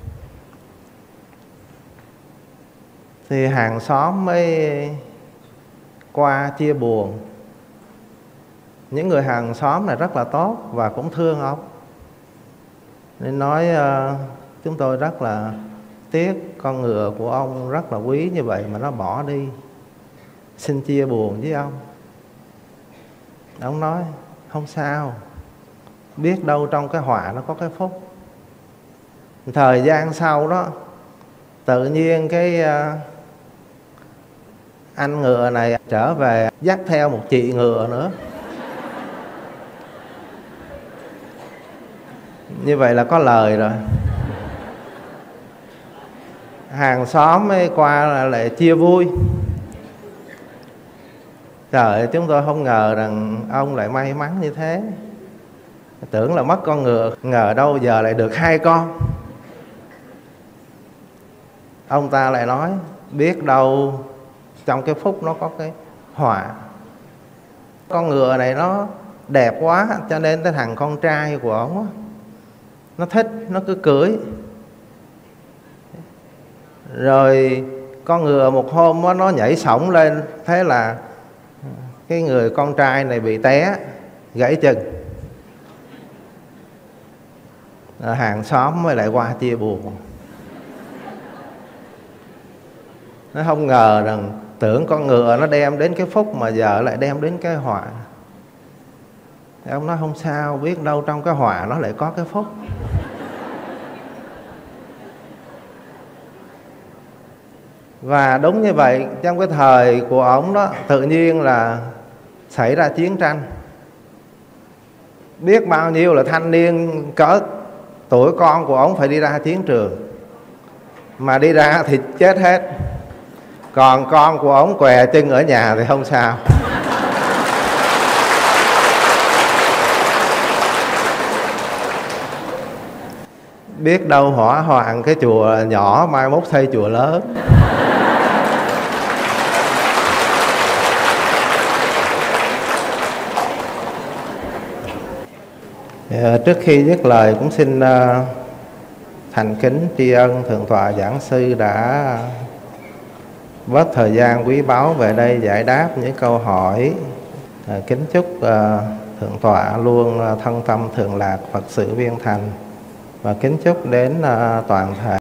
Thì hàng xóm mới qua chia buồn. Những người hàng xóm này rất là tốt và cũng thương ông, nên nói uh, chúng tôi rất là tiếc, con ngựa của ông rất là quý như vậy mà nó bỏ đi, xin chia buồn với ông. Ông nói không sao, biết đâu trong cái họa nó có cái phúc. Thời gian sau đó tự nhiên cái uh, anh ngựa này trở về dắt theo một chị ngựa nữa. Như vậy là có lời rồi. Hàng xóm mới qua là lại chia vui. Trời ơi, chúng tôi không ngờ rằng ông lại may mắn như thế. Tưởng là mất con ngựa, ngờ đâu giờ lại được hai con. Ông ta lại nói biết đâu trong cái phúc nó có cái họa. Con ngựa này nó đẹp quá, cho nên cái thằng con trai của ông á, nó thích, nó cứ cưỡi. Rồi con ngựa một hôm đó, nó nhảy sổng lên, thế là cái người con trai này bị té, gãy chân. Rồi hàng xóm mới lại qua chia buồn. Nó không ngờ rằng tưởng con ngựa nó đem đến cái phúc mà giờ lại đem đến cái họa. Thì ông nói không sao, biết đâu trong cái họa nó lại có cái phúc. Và đúng như vậy, trong cái thời của ông đó tự nhiên là xảy ra chiến tranh. Biết bao nhiêu là thanh niên cỡ tuổi con của ông phải đi ra chiến trường, mà đi ra thì chết hết. Còn con của ông què chân ở nhà thì không sao. Biết đâu hỏa hoạn cái chùa nhỏ mai mốt xây chùa lớn. Trước khi dứt lời cũng xin uh, thành kính tri ân Thượng tọa giảng sư đã bớt thời gian quý báu về đây giải đáp những câu hỏi. Uh, kính chúc uh, Thượng tọa luôn uh, thân tâm thường lạc, Phật sự viên thành, và kính chúc đến uh, toàn thể